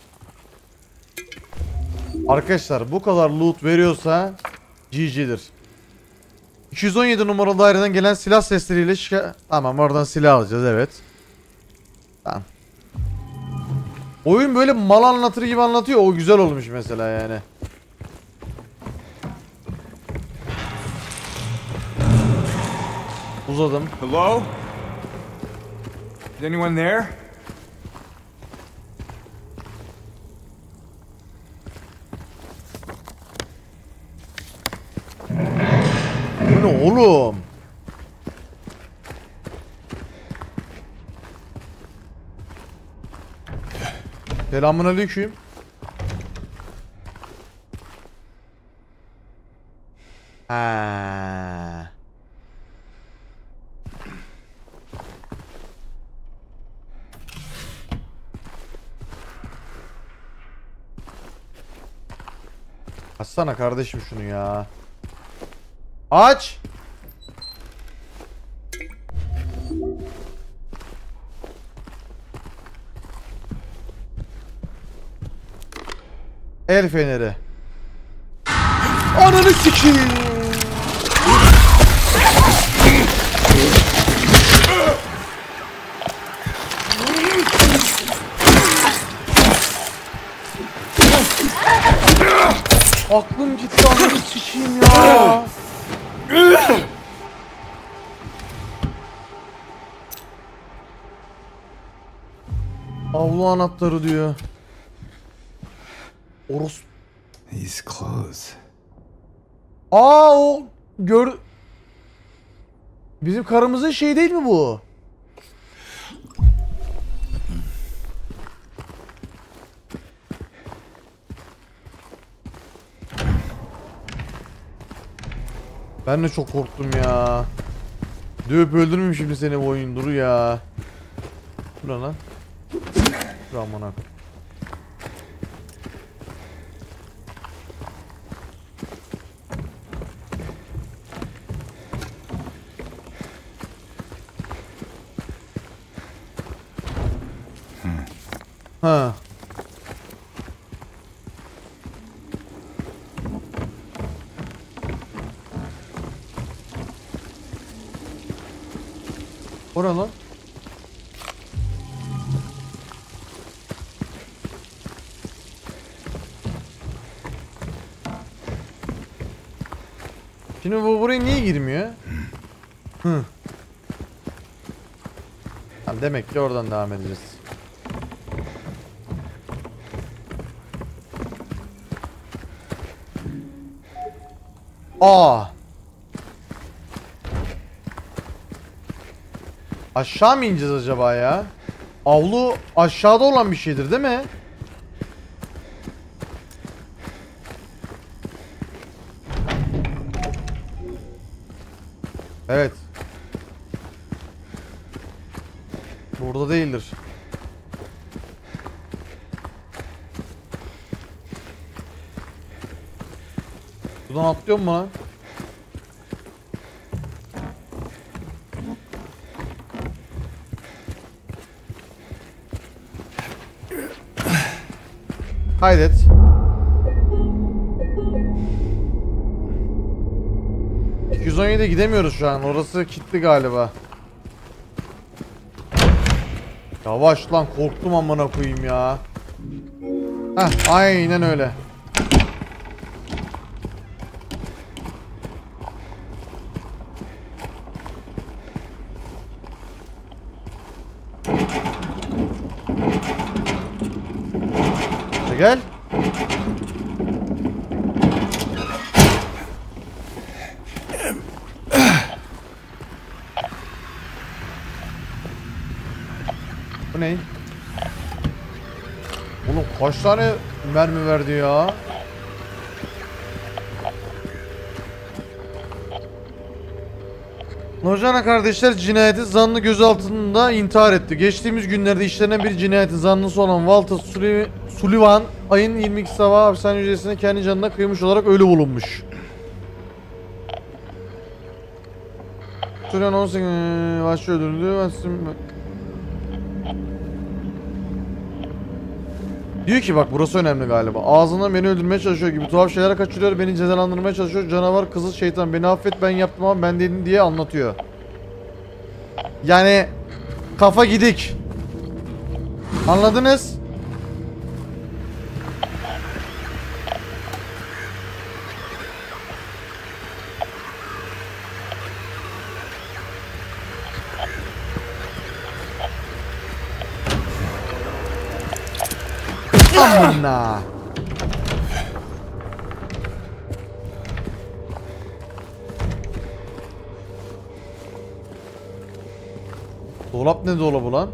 Arkadaşlar bu kadar loot veriyorsa G G'dir. iki yüz on yedi numaralı daireden gelen silah sesleriyle şikayet... Tamam, oradan silah alacağız, evet. Tamam. Oyun böyle mal anlatır gibi anlatıyor. O güzel olmuş mesela yani. Uzadım. Hello? Is anyone there? Bu ne oğlum? Selamünaleyküm. Ha. Açsana kardeşim şunu ya. Aç. El feneri. Ananı sikeyim. Aklım gitti, ananı sikeyim ya. Avlu anahtarı diyor. Orus. These clothes. Aa, o gör. Bizim karımızın şey değil mi bu? Ben de çok korktum ya. Dövüp öldürmeyeyim şimdi seni bu oyun, dur ya. Dur lan. Dur amına. Ha. Ora lan. Şimdi bu buraya niye girmiyor? Hı. Ha, demek ki oradan devam edeceğiz. Aa. Aşağı mı ineceğiz acaba ya? Avlu aşağıda olan bir şeydir değil mi? Evet. Burada değildir. Buradan atlıyor mu lan? Kaydet. iki yüz on yediye gidemiyoruz şu an. Orası kilitli galiba. Yavaş lan, korktum amına koyayım ya. Heh, aynen öyle. Gel. Bu ne? Oğlum kaç tane mermi verdi ya? Nojana kardeşler cinayeti zanlı gözaltında intihar etti. Geçtiğimiz günlerde işlenen bir cinayetin zanlısı olan Walter Sulli- Sullivan ayın yirmi iki sabahı hapishane hücresine kendi canına kıymış olarak ölü bulunmuş. Sullivan on sekiz başı öldürüldü. Diyor ki bak burası önemli galiba. Ağzından beni öldürmeye çalışıyor gibi tuhaf şeyler kaçırıyor, beni cezalandırmaya çalışıyor. Canavar, kızıl şeytan, beni affet, ben yaptım ama ben dedim diye anlatıyor. Yani kafa gidik. Anladınız? Amına. Dolap ne dolabı lan?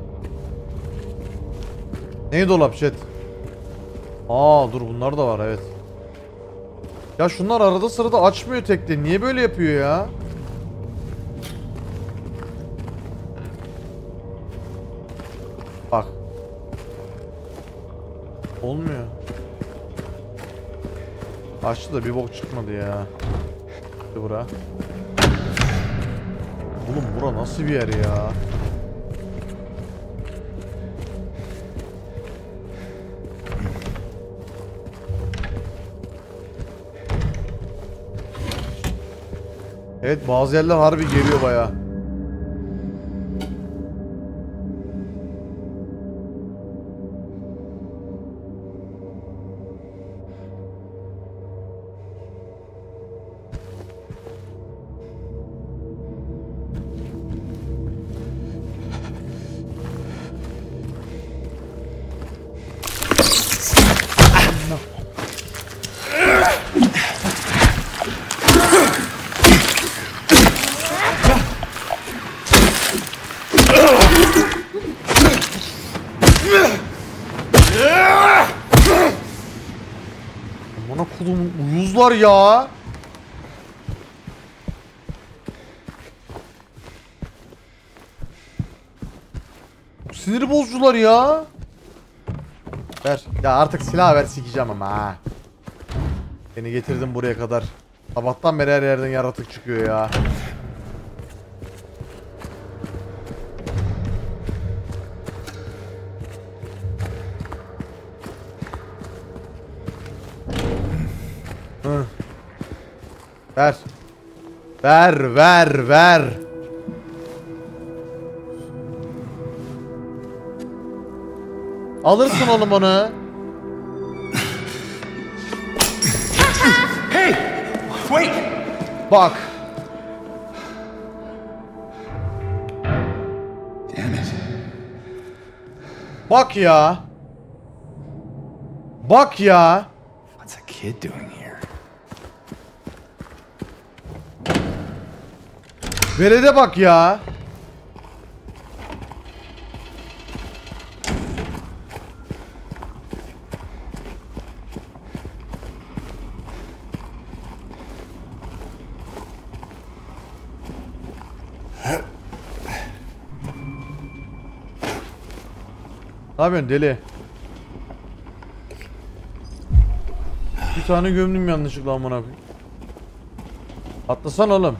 Ne dolap chat? Aa dur, bunlar da var evet. Ya şunlar arada sırada açmıyor tekte. Niye böyle yapıyor ya? Bak. Olmuyor. Açtı da bir bok çıkmadı ya. İşte bura. Oğlum bura nasıl bir yer ya? Evet, bazı yerler harbi geliyor bayağı. Bana kulum uyuzlar ya. Sinir bozucular ya. Ver. Ya artık silah ver, sikeceğim ama ha. Beni getirdin buraya kadar. Sabahtan beri her yerden yaratık çıkıyor ya. Hı. Ver. Ver, ver, ver. Alırsın oğlum onu. Hey! Wait! Bak. Damn it. Bak ya. Bak ya. What's a kid doing here? Velede bak ya. Ne yapıyorsun deli? Bir tane gömdüm yanlışlıkla amına koyayım. Atlasan oğlum.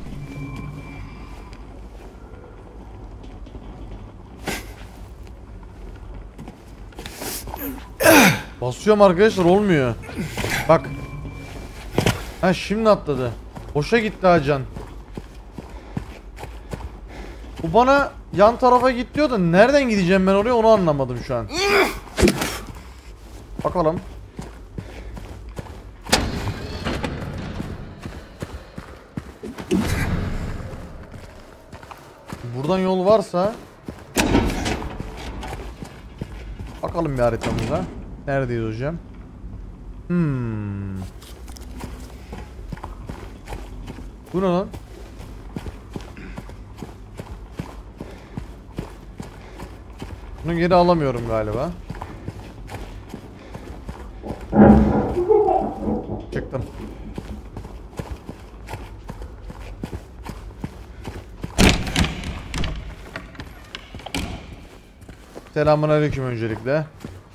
Basıyorum arkadaşlar, olmuyor. Bak. Ha şimdi atladı. Boşa gitti ha can. Bu bana yan tarafa git diyor da nereden gideceğim ben oraya onu anlamadım şu an. Bakalım. Buradan yol varsa bakalım bir haritamıza. Neredeyiz hocam? Hmm. Bu ne lan? Bunu geri alamıyorum galiba. Çıktım. Selamünaleyküm öncelikle.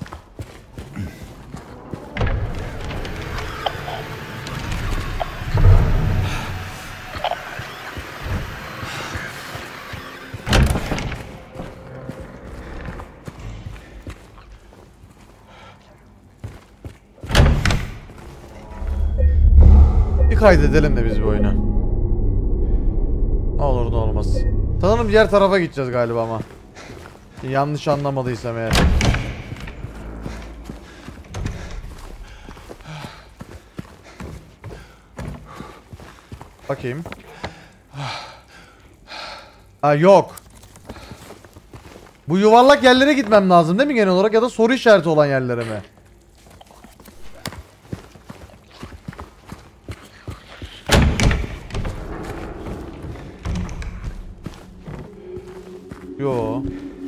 Bir kaydedelim de biz bu oyunu. Ne olur ne olmaz. Sanırım diğer tarafa gideceğiz galiba ama. Yanlış anlamadıysam eğer. Bakayım. Ha yok. Bu yuvarlak yerlere gitmem lazım değil mi genel olarak ya da soru işareti olan yerlere mi? Yo.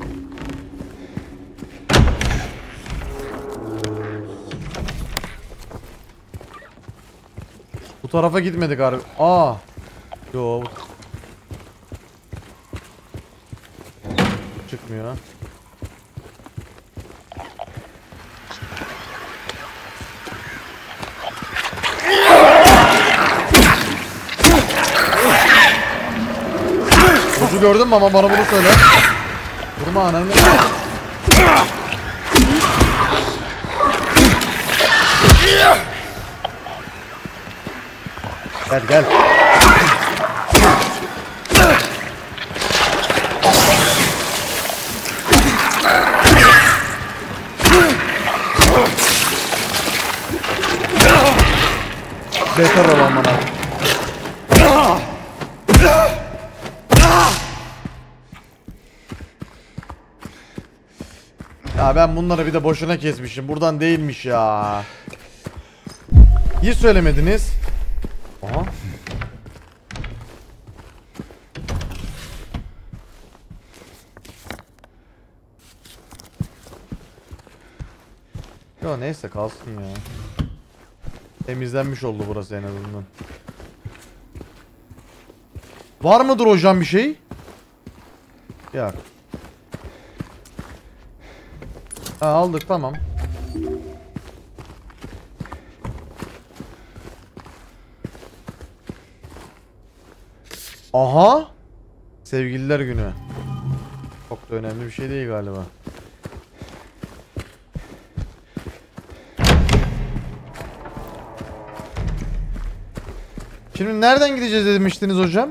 Bu tarafa gitmedik abi. Aa. Yo. Çıkmıyor. Ucu gördün mü ama bana bunu söyle. Vurma ananı. Gel gel. Beter olan bana. Ya ben bunları bir de boşuna kesmişim. Buradan değilmiş ya. İyi söylemediniz. Aha. Ya neyse kalsın ya. Temizlenmiş oldu burası en azından. Var mıdır hocam bir şey? Yok. Ha, aldık tamam. Aha. Sevgililer günü. Çok da önemli bir şey değil galiba. Şimdi nereden gideceğiz demiştiniz hocam?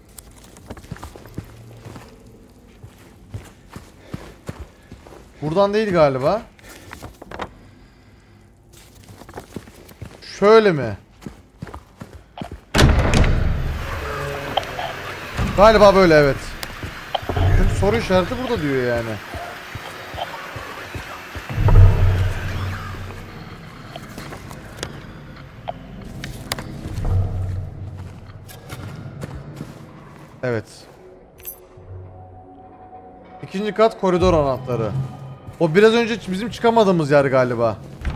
Buradan değil galiba. Şöyle mi? Galiba böyle evet. Çünkü soru işareti burada diyor yani. Evet. İkinci kat koridor anahtarı. O biraz önce bizim çıkamadığımız yer galiba.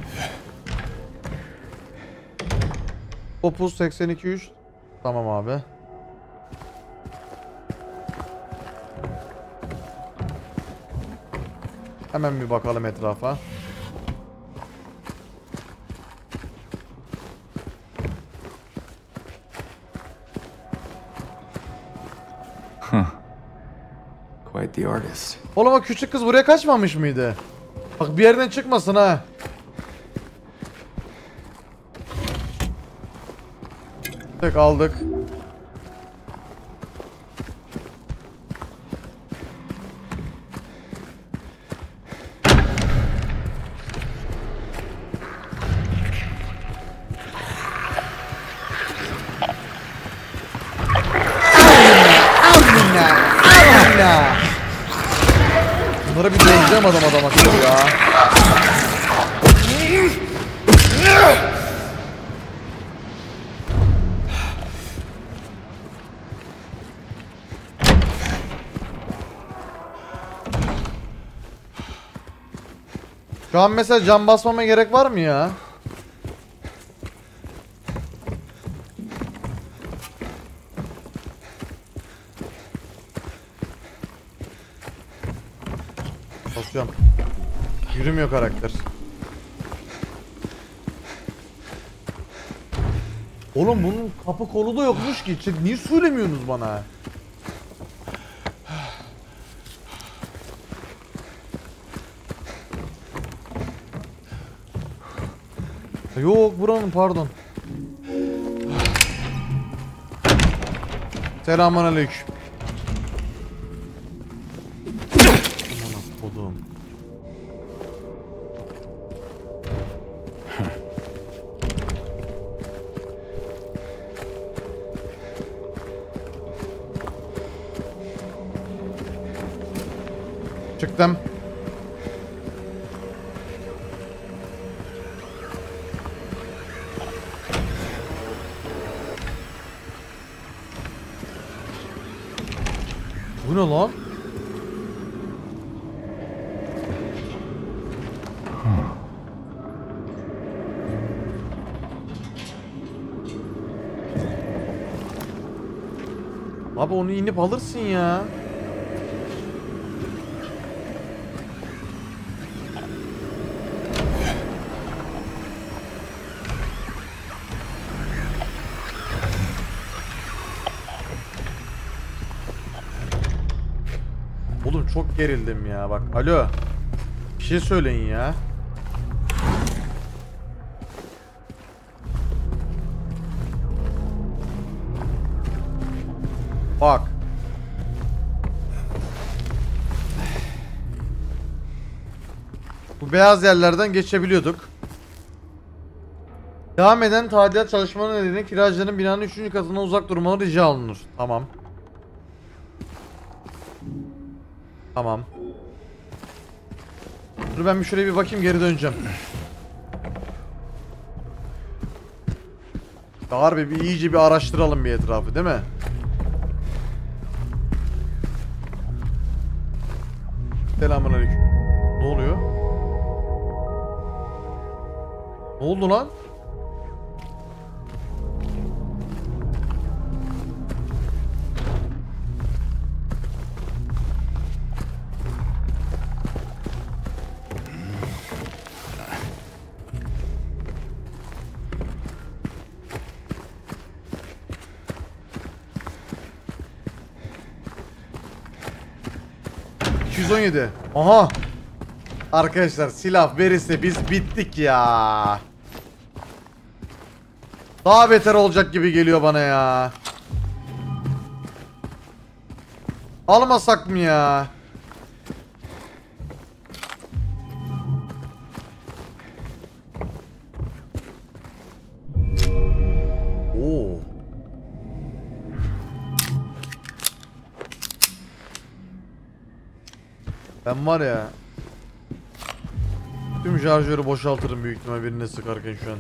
Opus seksen iki üç. Tamam abi. Hemen bir bakalım etrafa. Quite the artist. Oğlum o küçük kız buraya kaçmamış mıydı? Bak bir yerden çıkmasın ha. Tek aldık. ballerina. Bunlara bir deneyeceğim adam adam akıllı ya. Şu an mesela cam basmama gerek var mı ya? Basıyorum. Yürümüyor karakter. Oğlum bunun kapı kolu da yokmuş ki. Niye söylemiyorsunuz bana? Yok buranın pardon. Selamünaleyküm. Aman kodum. Çıktım. Bu ne lan? Abi onu inip alırsın ya. Oğlum çok gerildim ya bak. Alo. Bir şey söyleyin ya. Bak. Bu beyaz yerlerden geçebiliyorduk. Devam eden tadilat çalışmaları nedeniyle kiracıların binanın üçüncü katından uzak durmaları rica olunur. Tamam. Tamam. Dur ben bir şuraya bir bakayım, geri döneceğim. Harbi bir iyice bir araştıralım bir etrafı, değil mi? Selamünaleyküm. Ne oluyor? Ne oldu lan? iki yüz on yedi. Aha. Arkadaşlar silah verirse biz bittik ya. Daha beter olacak gibi geliyor bana ya. Almasak mı ya? Oo. Ben var ya, tüm şarjörü boşaltırım büyük ihtimal birine sıkarken şu an.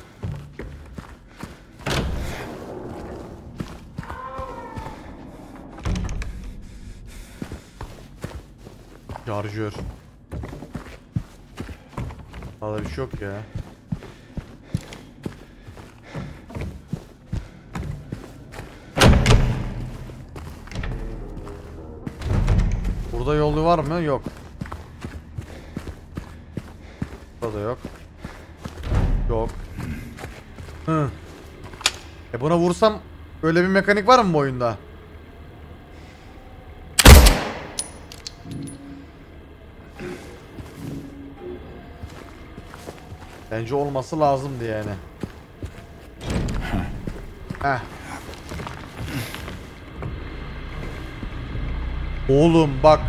Şarjör. Vallahi bir şey yok ya. Burada yolu var mı? Yok. Burada yok. Yok. Hı. E buna vursam öyle bir mekanik var mı bu oyunda? Bence olması lazımdı yani. Heh. Oğlum bak.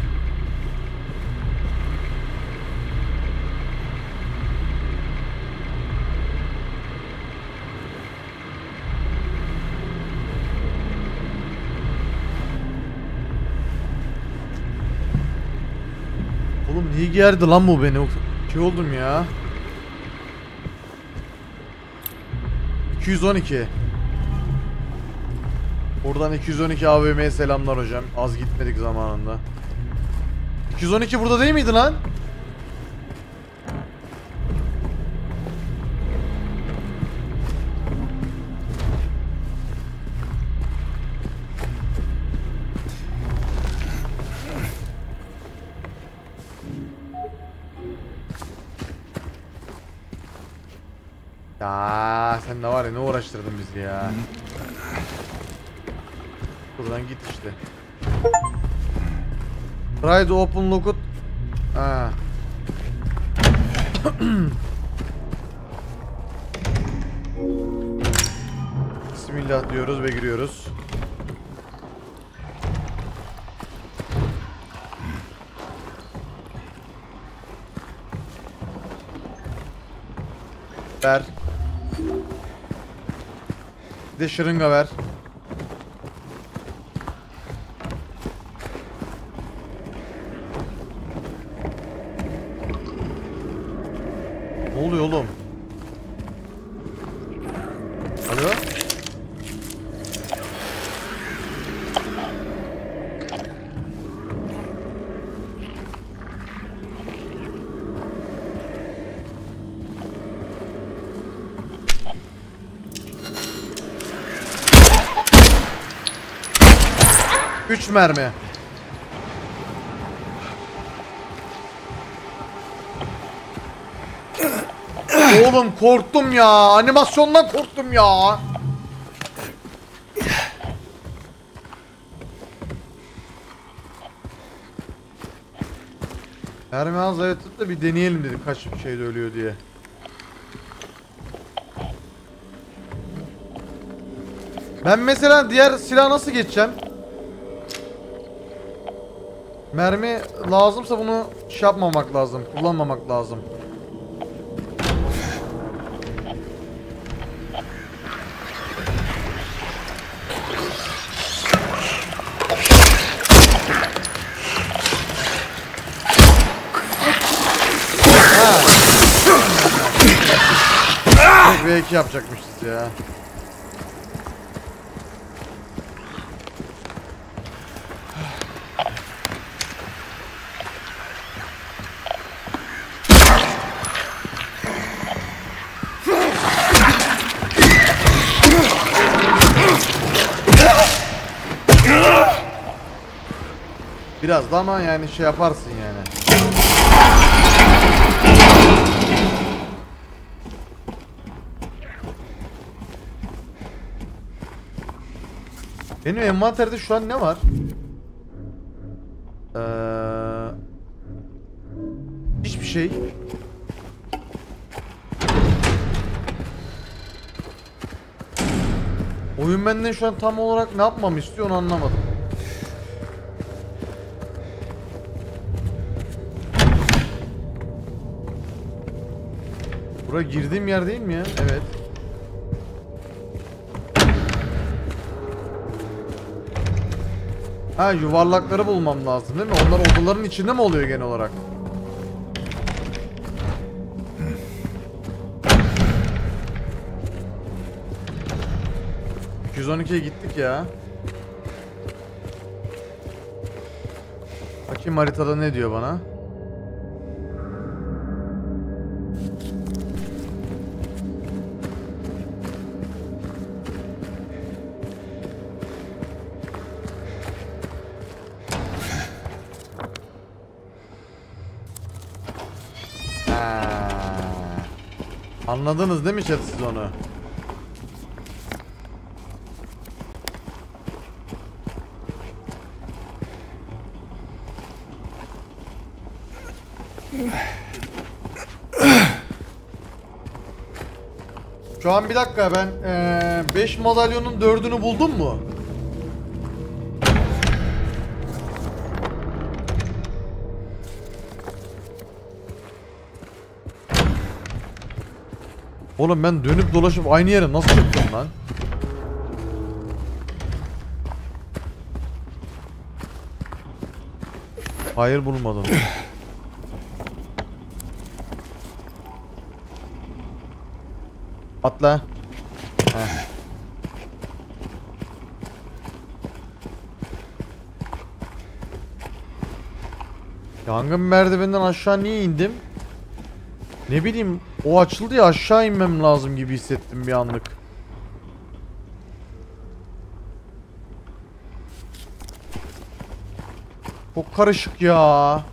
İyi gerdi lan bu beni. Şey oldum ya. iki yüz on iki. Buradan iki yüz on iki A V M'ye selamlar hocam. Az gitmedik zamanında. iki yüz on iki burada değil miydi lan? Ya sen de var ya, ne uğraştırdın bizi ya. Buradan git işte. Try to open look it. Ha. Bismillah diyoruz ve giriyoruz. Ver. Bir de şırınga ver. Ne oluyor oğlum? Alo? Üç mermi. Oğlum korktum ya. Animasyondan korktum ya. Mermi az ayırtıp da bir deneyelim dedik kaç şeyde ölüyor diye. Ben mesela diğer silah nasıl geçeceğim? Mermi lazımsa bunu şey yapmamak lazım, kullanmamak lazım. V iki yapacakmışız ya. Biraz da ama yani şey yaparsın yani. Benim envanterde şu an ne var? Ee, hiçbir şey. Oyun benden şu an tam olarak ne yapmamı istiyor onu anlamadım. Buraya girdiğim yer değil mi ya? Evet. Ha, yuvarlakları bulmam lazım değil mi? Onlar odaların içinde mi oluyor genel olarak? iki yüz on ikiye gittik ya. Bakayım haritada ne diyor bana? Anladınız değil mi chat siz onu? Şu an bir dakika ben beş ee, madalyonun dördünü buldum mu? Oğlum ben dönüp dolaşıp aynı yere nasıl çıktım lan? Hayır bulmadım. atla. Heh. Yangın merdivenden aşağı niye indim? Ne bileyim, o açıldı ya, aşağı inmem lazım gibi hissettim bir anlık. Çok karışık ya.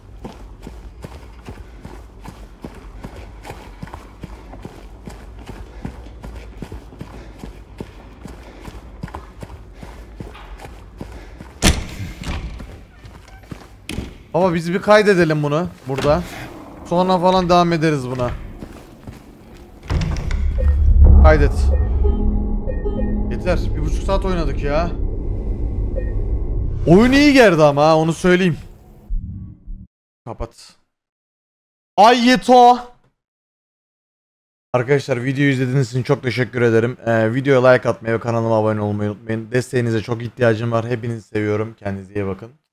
Ama biz bir kaydedelim bunu burada. Sonra falan devam ederiz buna. Kaydet. Yeter. Bir buçuk saat oynadık ya. Oyun iyi geldi ama ha, onu söyleyeyim. Kapat. Ay yeto. Arkadaşlar videoyu izlediğiniz için çok teşekkür ederim. Ee, videoya like atmayı ve kanalıma abone olmayı unutmayın. Desteğinize çok ihtiyacım var. Hepinizi seviyorum. Kendinize iyi bakın.